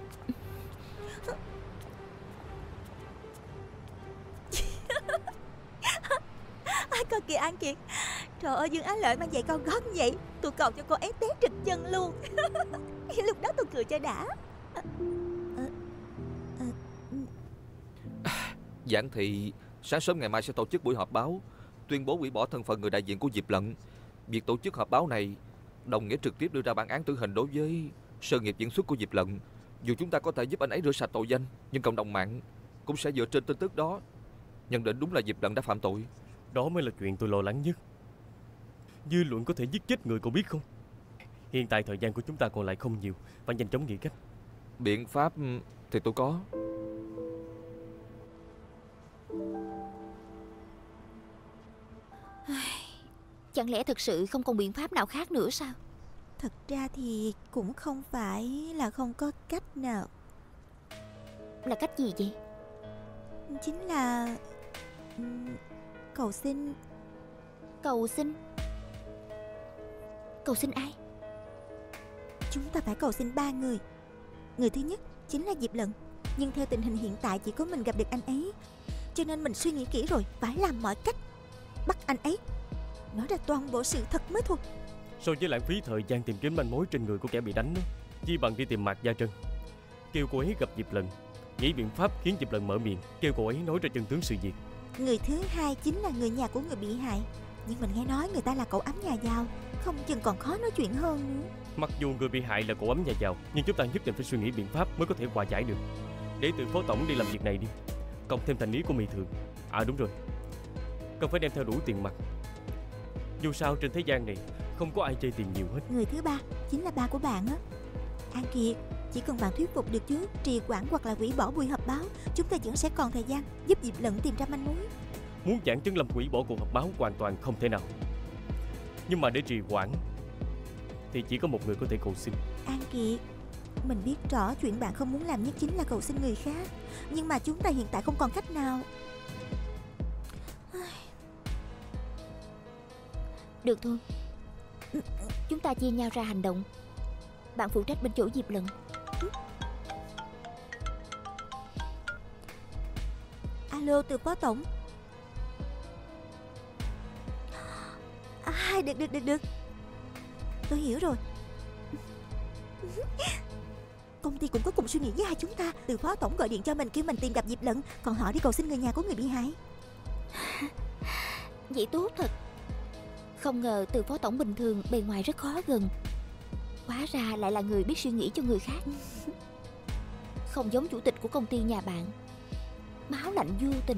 Coi kìa An Kiệt. Trời ơi, Dương Á Lợi mang giày cao gót như vậy, tôi cầu cho cô ấy té trịch chân luôn. Lúc đó tôi cười cho đã. Giản thị sáng sớm ngày mai sẽ tổ chức buổi họp báo, tuyên bố hủy bỏ thân phận người đại diện của Diệp Lận. Việc tổ chức họp báo này đồng nghĩa trực tiếp đưa ra bản án tử hình đối với sự nghiệp diễn xuất của Diệp Lận. Dù chúng ta có thể giúp anh ấy rửa sạch tội danh, nhưng cộng đồng mạng cũng sẽ dựa trên tin tức đó nhận định đúng là Diệp Lận đã phạm tội. Đó mới là chuyện tôi lo lắng nhất. Dư luận có thể giết chết người, cậu biết không? Hiện tại thời gian của chúng ta còn lại không nhiều, phải nhanh chóng nghĩ cách. Biện pháp thì tôi có. Chẳng lẽ thực sự không còn biện pháp nào khác nữa sao? Thật ra thì cũng không phải là không có cách nào. Là cách gì vậy? Chính là cầu xin. Cầu xin? Cầu xin ai? Chúng ta phải cầu xin 3 người. Người thứ nhất chính là Diệp Lận, nhưng theo tình hình hiện tại chỉ có mình gặp được anh ấy, cho nên mình suy nghĩ kỹ rồi, phải làm mọi cách bắt anh ấy nói ra toàn bộ sự thật mới thôi. So với lãng phí thời gian tìm kiếm manh mối trên người của kẻ bị đánh đó, chi bằng đi tìm Mạc Gia Trân, kêu cô ấy gặp Diệp Lận, nghĩ biện pháp khiến Diệp Lận mở miệng, kêu cô ấy nói ra chân tướng sự việc. Người thứ hai chính là người nhà của người bị hại, nhưng mình nghe nói người ta là cậu ấm nhà giàu, không chừng còn khó nói chuyện hơn nữa. Mặc dù người bị hại là cậu ấm nhà giàu, nhưng chúng ta nhất định phải suy nghĩ biện pháp mới có thể hòa giải được. Để từ phó tổng đi làm việc này đi, cộng thêm thành ý của Mị Thường. À đúng rồi, cần phải đem theo đủ tiền mặt. Dù sao trên thế gian này không có ai chơi tiền nhiều hết. Người thứ ba chính là ba của bạn á, An Kiệt. Chỉ cần bạn thuyết phục được chú trì hoãn hoặc là hủy bỏ buổi họp báo, chúng ta vẫn sẽ còn thời gian giúp Diệp Lận tìm ra manh mối. Muốn Giản Trấn Lâm hủy bỏ cuộc họp báo hoàn toàn không thể nào, nhưng mà để trì hoãn thì chỉ có một người có thể cầu xin. An Kiệt, mình biết rõ chuyện bạn không muốn làm nhất chính là cầu xin người khác, nhưng mà chúng ta hiện tại không còn cách nào. Được thôi, chúng ta chia nhau ra hành động. Bạn phụ trách bên chỗ Diệp Lận. Alo, từ phó tổng. Được. Tôi hiểu rồi. Công ty cũng có cùng suy nghĩ với hai chúng ta. Từ phó tổng gọi điện cho mình kêu mình tìm gặp Diệp Lận, còn họ đi cầu xin người nhà của người bị hại. Vậy tốt thật. Không ngờ từ phó tổng bình thường bề ngoài rất khó gần, hóa ra lại là người biết suy nghĩ cho người khác. Không giống chủ tịch của công ty nhà bạn, máu lạnh vô tình.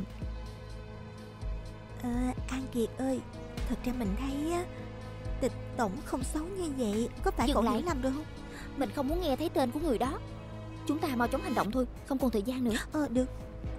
An Kiệt ơi, thật ra mình thấy á, Tịch tổng không xấu như vậy. Có phải cậu hiểu lầm rồi không? Mình không muốn nghe thấy tên của người đó. Chúng ta mau chóng hành động thôi, không còn thời gian nữa. Được.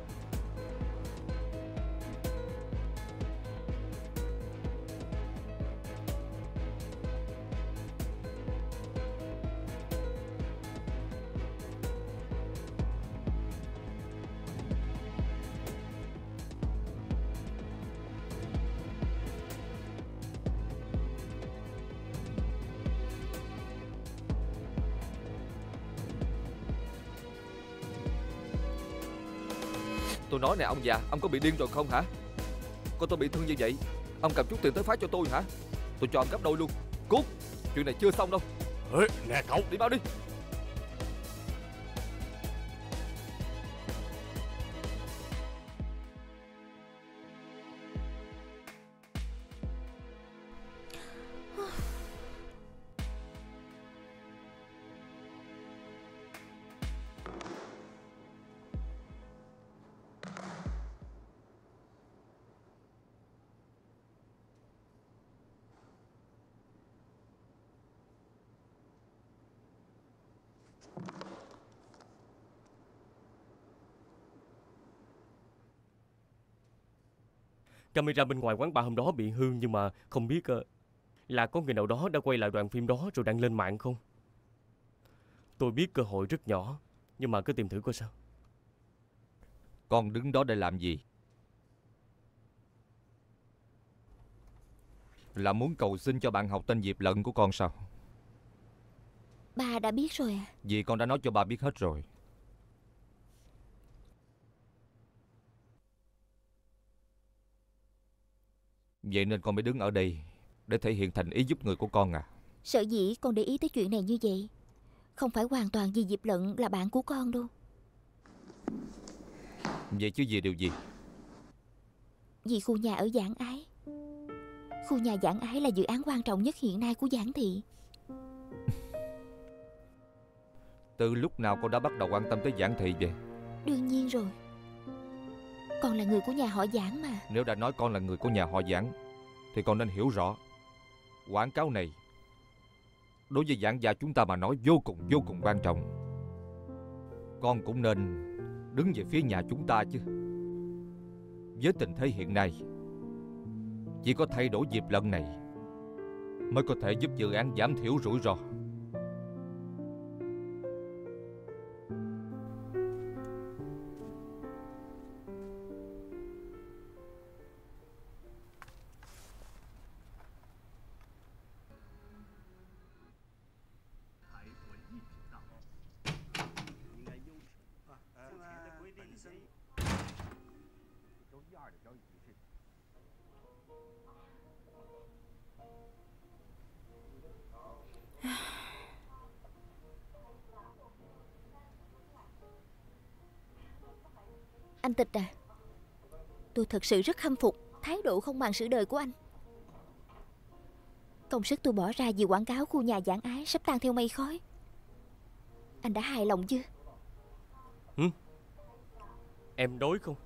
Tôi nói nè ông già, ông có bị điên rồi không hả? Có tôi bị thương như vậy, ông cầm chút tiền tới phái cho tôi hả? Tôi cho ông gấp đôi luôn. Cút, chuyện này chưa xong đâu. Ê, nè cậu, đi mau đi. Camera bên ngoài quán bar hôm đó bị hư, nhưng mà không biết là có người nào đó đã quay lại đoạn phim đó rồi đăng lên mạng không? Tôi biết cơ hội rất nhỏ, nhưng mà cứ tìm thử coi sao. Con đứng đó để làm gì? Là muốn cầu xin cho bạn học tên Diệp Lận của con sao? Ba đã biết rồi à? Vì con đã nói cho ba biết hết rồi. Vậy nên con mới đứng ở đây để thể hiện thành ý giúp người của con à? Sở dĩ con để ý tới chuyện này như vậy không phải hoàn toàn vì Diệp Lận là bạn của con đâu. Vậy chứ vì điều gì? Vì khu nhà ở Giảng Ái. Khu nhà Giảng Ái là dự án quan trọng nhất hiện nay của Giảng thị. Từ lúc nào con đã bắt đầu quan tâm tới Giảng thị vậy? Đương nhiên rồi. Con là người của nhà họ Giảng mà. Nếu đã nói con là người của nhà họ Giảng thì con nên hiểu rõ, quảng cáo này đối với Giảng gia chúng ta mà nói vô cùng quan trọng. Con cũng nên đứng về phía nhà chúng ta chứ. Với tình thế hiện nay, chỉ có thay đổi Diệp Lận này mới có thể giúp dự án giảm thiểu rủi ro. Anh Tịch à, tôi thật sự rất khâm phục thái độ không màng sự đời của anh. Công sức tôi bỏ ra vì quảng cáo khu nhà Giảng Ái sắp tan theo mây khói. Anh đã hài lòng chưa? Em đói không?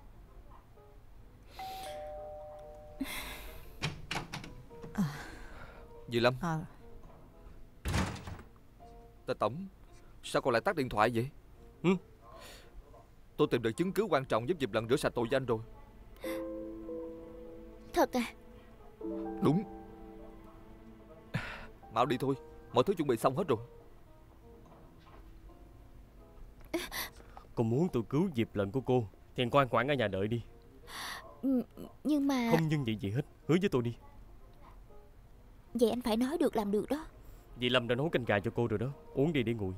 Dì Lâm, Tề Tổng, sao con lại tắt điện thoại vậy? Tôi tìm được chứng cứ quan trọng giúp Diệp Lận rửa sạch tội danh rồi. Thật à? Đúng. Mau đi thôi, mọi thứ chuẩn bị xong hết rồi. Cô muốn tôi cứu Diệp Lận của cô thì ngoan ngoãn ở nhà đợi đi. Nhưng mà... Không nhưng gì hết, hứa với tôi đi. Vậy anh phải nói được làm được đó. Dì Lâm đã nấu canh gà cho cô rồi đó. Uống đi để nguội.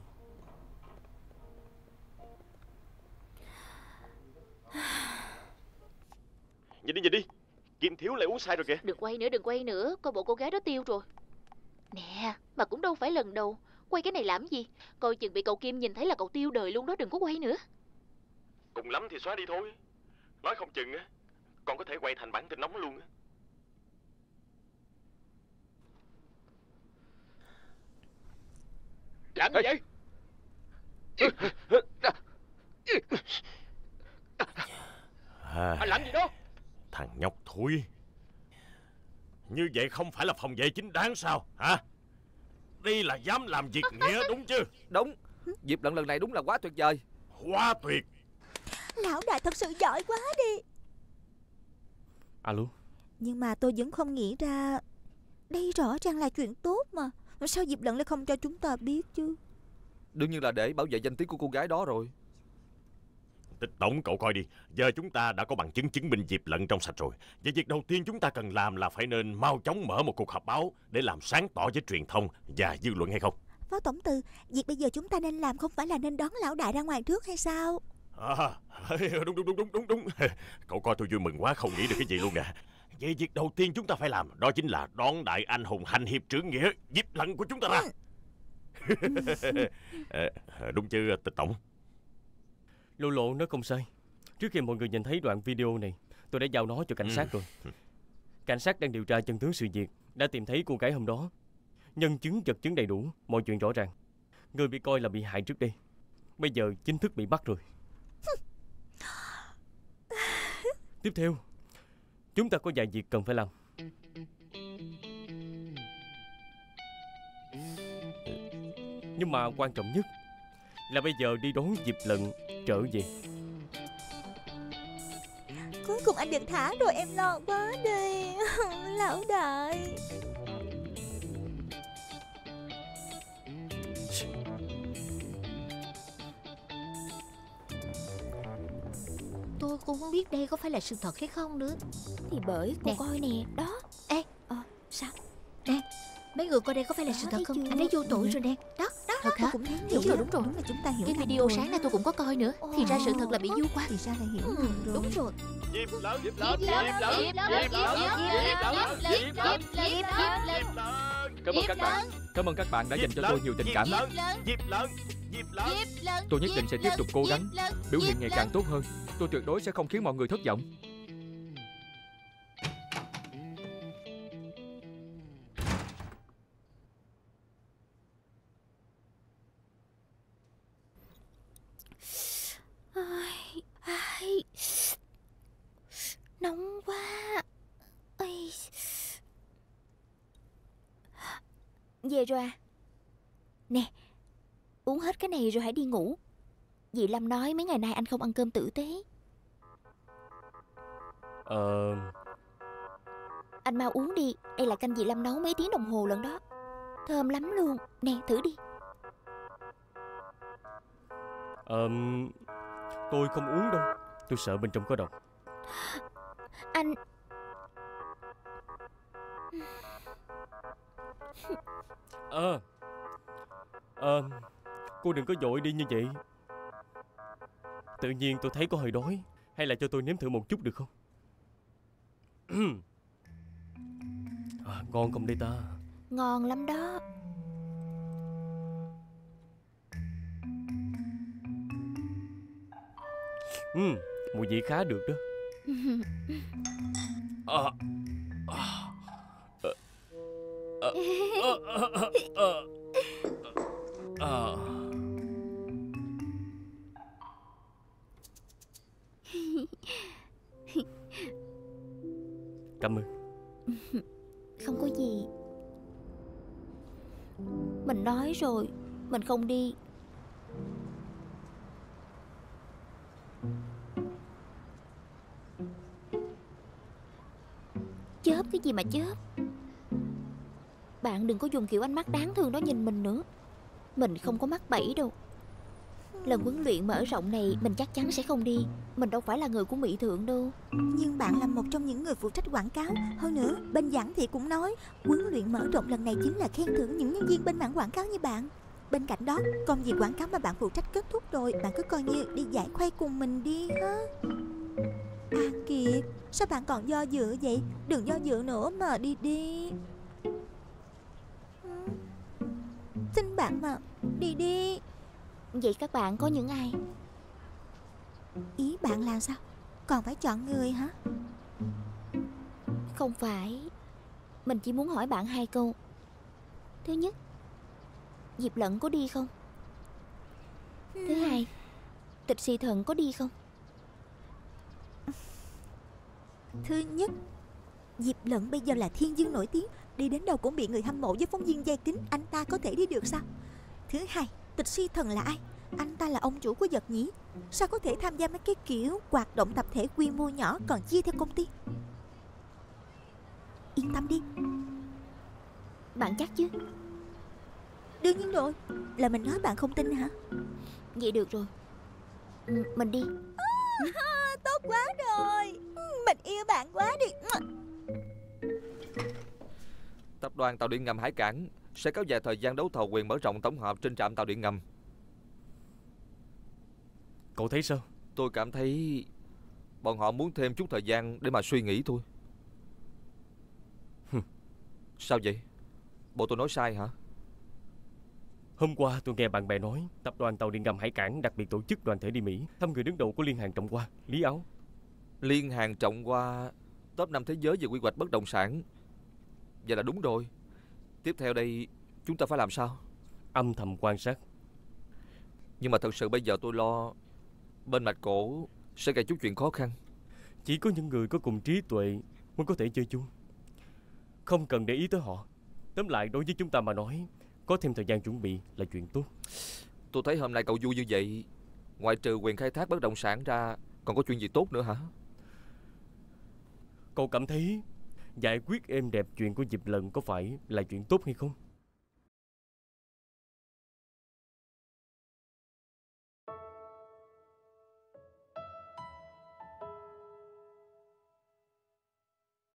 Nhìn đi Kim Thiếu lại uống sai rồi kìa. Đừng quay nữa, coi bộ cô gái đó tiêu rồi. Nè, mà cũng đâu phải lần đầu. Quay cái này làm gì? Coi chừng bị cậu Kim nhìn thấy là cậu tiêu đời luôn đó, đừng có quay nữa. Cùng lắm thì xóa đi thôi. Nói không chừng á, còn có thể quay thành bản tin nóng luôn á. Làm gì vậy? Anh làm gì đó? Thằng nhóc thúi, như vậy không phải là phòng vệ chính đáng sao hả? Đây là dám làm việc nghĩa đúng chứ? Đúng. Diệp Lận lần này đúng là quá tuyệt vời. Quá tuyệt. Lão đại thật sự giỏi quá đi. Alo. Nhưng mà tôi vẫn không nghĩ ra. Đây rõ ràng là chuyện tốt mà. Sao Diệp Lận lại không cho chúng ta biết chứ? Đương nhiên là để bảo vệ danh tiếng của cô gái đó rồi. Tịch Tổng, cậu coi đi. Giờ chúng ta đã có bằng chứng chứng minh Diệp Lận trong sạch rồi. Vậy việc đầu tiên chúng ta cần làm là phải nên mau chóng mở một cuộc họp báo để làm sáng tỏ với truyền thông và dư luận, hay không? Phó Tổng Từ, việc bây giờ chúng ta nên làm không phải là nên đón lão đại ra ngoài trước hay sao? Đúng. Cậu coi tôi vui mừng quá, không nghĩ được cái gì luôn nè. Vậy việc đầu tiên chúng ta phải làm đó chính là đón đại anh hùng hành hiệp trưởng nghĩa Diệp Lận của chúng ta ra. Đúng chứ Tịch Tổng? Lộ Lộ nói không sai. Trước khi mọi người nhìn thấy đoạn video này, tôi đã giao nó cho cảnh sát rồi. Cảnh sát đang điều tra chân tướng sự việc, đã tìm thấy cô gái hôm đó. Nhân chứng vật chứng đầy đủ, mọi chuyện rõ ràng. Người bị coi là bị hại trước đây, bây giờ chính thức bị bắt rồi. Tiếp theo, chúng ta có vài việc cần phải làm. Nhưng mà quan trọng nhất là bây giờ đi đón Diệp Lận trở về. Cuối cùng anh được thả rồi, em lo quá đi. Lão đại. Tôi cũng không biết đây có phải là sự thật hay không nữa. Thì bởi cô Nè. coi nè. Đó. Ê, Sao? nè, mấy người coi đây có phải là sự thật không? thấy chưa? Anh ấy vô tội rồi nè. Đó, Thật thật hả? Tôi cũng thấy Đúng vậy rồi, á. đúng rồi. Đúng là chúng ta hiểu Cái lầm video rồi sáng nay á. tôi cũng có coi nữa. Thì ra sự thật là bị vu quá. Thì ra là hiểu lầm rồi. Đúng rồi. Diệp Lận, Diệp Cảm ơn các bạn. Cảm ơn các bạn đã dành cho tôi nhiều tình cảm. Diệp Lận. Tôi nhất định sẽ tiếp tục cố gắng, biểu hiện ngày càng tốt hơn. Tôi tuyệt đối sẽ không khiến mọi người thất vọng. Ai, nóng quá. Ây. Về rồi à? Nè, uống hết cái này rồi hãy đi ngủ. Dì Lâm nói mấy ngày nay anh không ăn cơm tử tế. Anh mau uống đi. Đây là canh dì Lâm nấu mấy tiếng đồng hồ lận đó. Thơm lắm luôn. Nè, thử đi. Tôi không uống đâu. Tôi sợ bên trong có độc. Anh... Cô đừng có vội đi như vậy. Tự nhiên tôi thấy có hơi đói. Hay là cho tôi nếm thử một chút được không? Ngon không đây ta? Ngon lắm đó. Mùi vị khá được đó. Cảm ơn. Không có gì. Mình nói rồi, mình không đi. Chớp cái gì mà chớp. Bạn đừng có dùng kiểu ánh mắt đáng thương đó nhìn mình nữa. Mình không có mắc bẫy đâu. Lần huấn luyện mở rộng này mình chắc chắn sẽ không đi. Mình đâu phải là người của Mỹ Thượng đâu. Nhưng bạn là một trong những người phụ trách quảng cáo. Hơn nữa, bên giảng thị cũng nói huấn luyện mở rộng lần này chính là khen thưởng những nhân viên bên mảng quảng cáo như bạn. Bên cạnh đó, công việc quảng cáo mà bạn phụ trách kết thúc rồi, bạn cứ coi như đi giải khuây cùng mình đi ha. An Kiệt, sao bạn còn do dự vậy? Đừng do dự nữa mà đi đi. Xin bạn mà, đi đi. Vậy các bạn có những ai? Ý bạn là sao? Còn phải chọn người hả? Không phải. Mình chỉ muốn hỏi bạn 2 câu. Thứ nhất, Diệp Lận có đi không? Thứ hai, Tịch Xì Thần có đi không? Thứ nhất, Diệp Lận bây giờ là thiên dương nổi tiếng, đi đến đâu cũng bị người hâm mộ với phóng viên dè kính. Anh ta có thể đi được sao? Thứ hai, Tịch Si Thần là ai? Anh ta là ông chủ của Giật Nhĩ, sao có thể tham gia mấy cái kiểu hoạt động tập thể quy mô nhỏ còn chia theo công ty? Yên tâm đi. Bạn chắc chứ? Đương nhiên rồi. Là mình nói bạn không tin hả? Vậy được rồi, mình đi. Tốt quá rồi. Mình yêu bạn quá đi. Tập đoàn Tàu điện ngầm Hải Cảng sẽ kéo dài thời gian đấu thầu quyền mở rộng tổng hợp trên trạm tàu điện ngầm. Cậu thấy sao? Tôi cảm thấy bọn họ muốn thêm chút thời gian để mà suy nghĩ thôi. Sao vậy? Bộ tôi nói sai hả? Hôm qua tôi nghe bạn bè nói Tập đoàn Tàu điện ngầm Hải Cảng đặc biệt tổ chức đoàn thể đi Mỹ thăm người đứng đầu của Liên Hàng Trọng Hoa, Lý Áo. Liên Hàng Trọng Hoa top 5 thế giới về quy hoạch bất động sản. Vậy là đúng rồi. Tiếp theo đây chúng ta phải làm sao? Âm thầm quan sát. Nhưng mà thật sự bây giờ tôi lo bên mạch cổ sẽ gây chút chuyện khó khăn. Chỉ có những người có cùng trí tuệ mới có thể chơi chung, không cần để ý tới họ. Tóm lại đối với chúng ta mà nói, có thêm thời gian chuẩn bị là chuyện tốt. Tôi thấy hôm nay cậu vui như vậy, ngoại trừ quyền khai thác bất động sản ra, còn có chuyện gì tốt nữa hả? Cậu cảm thấy giải quyết êm đẹp chuyện của Diệp Lận có phải là chuyện tốt hay không?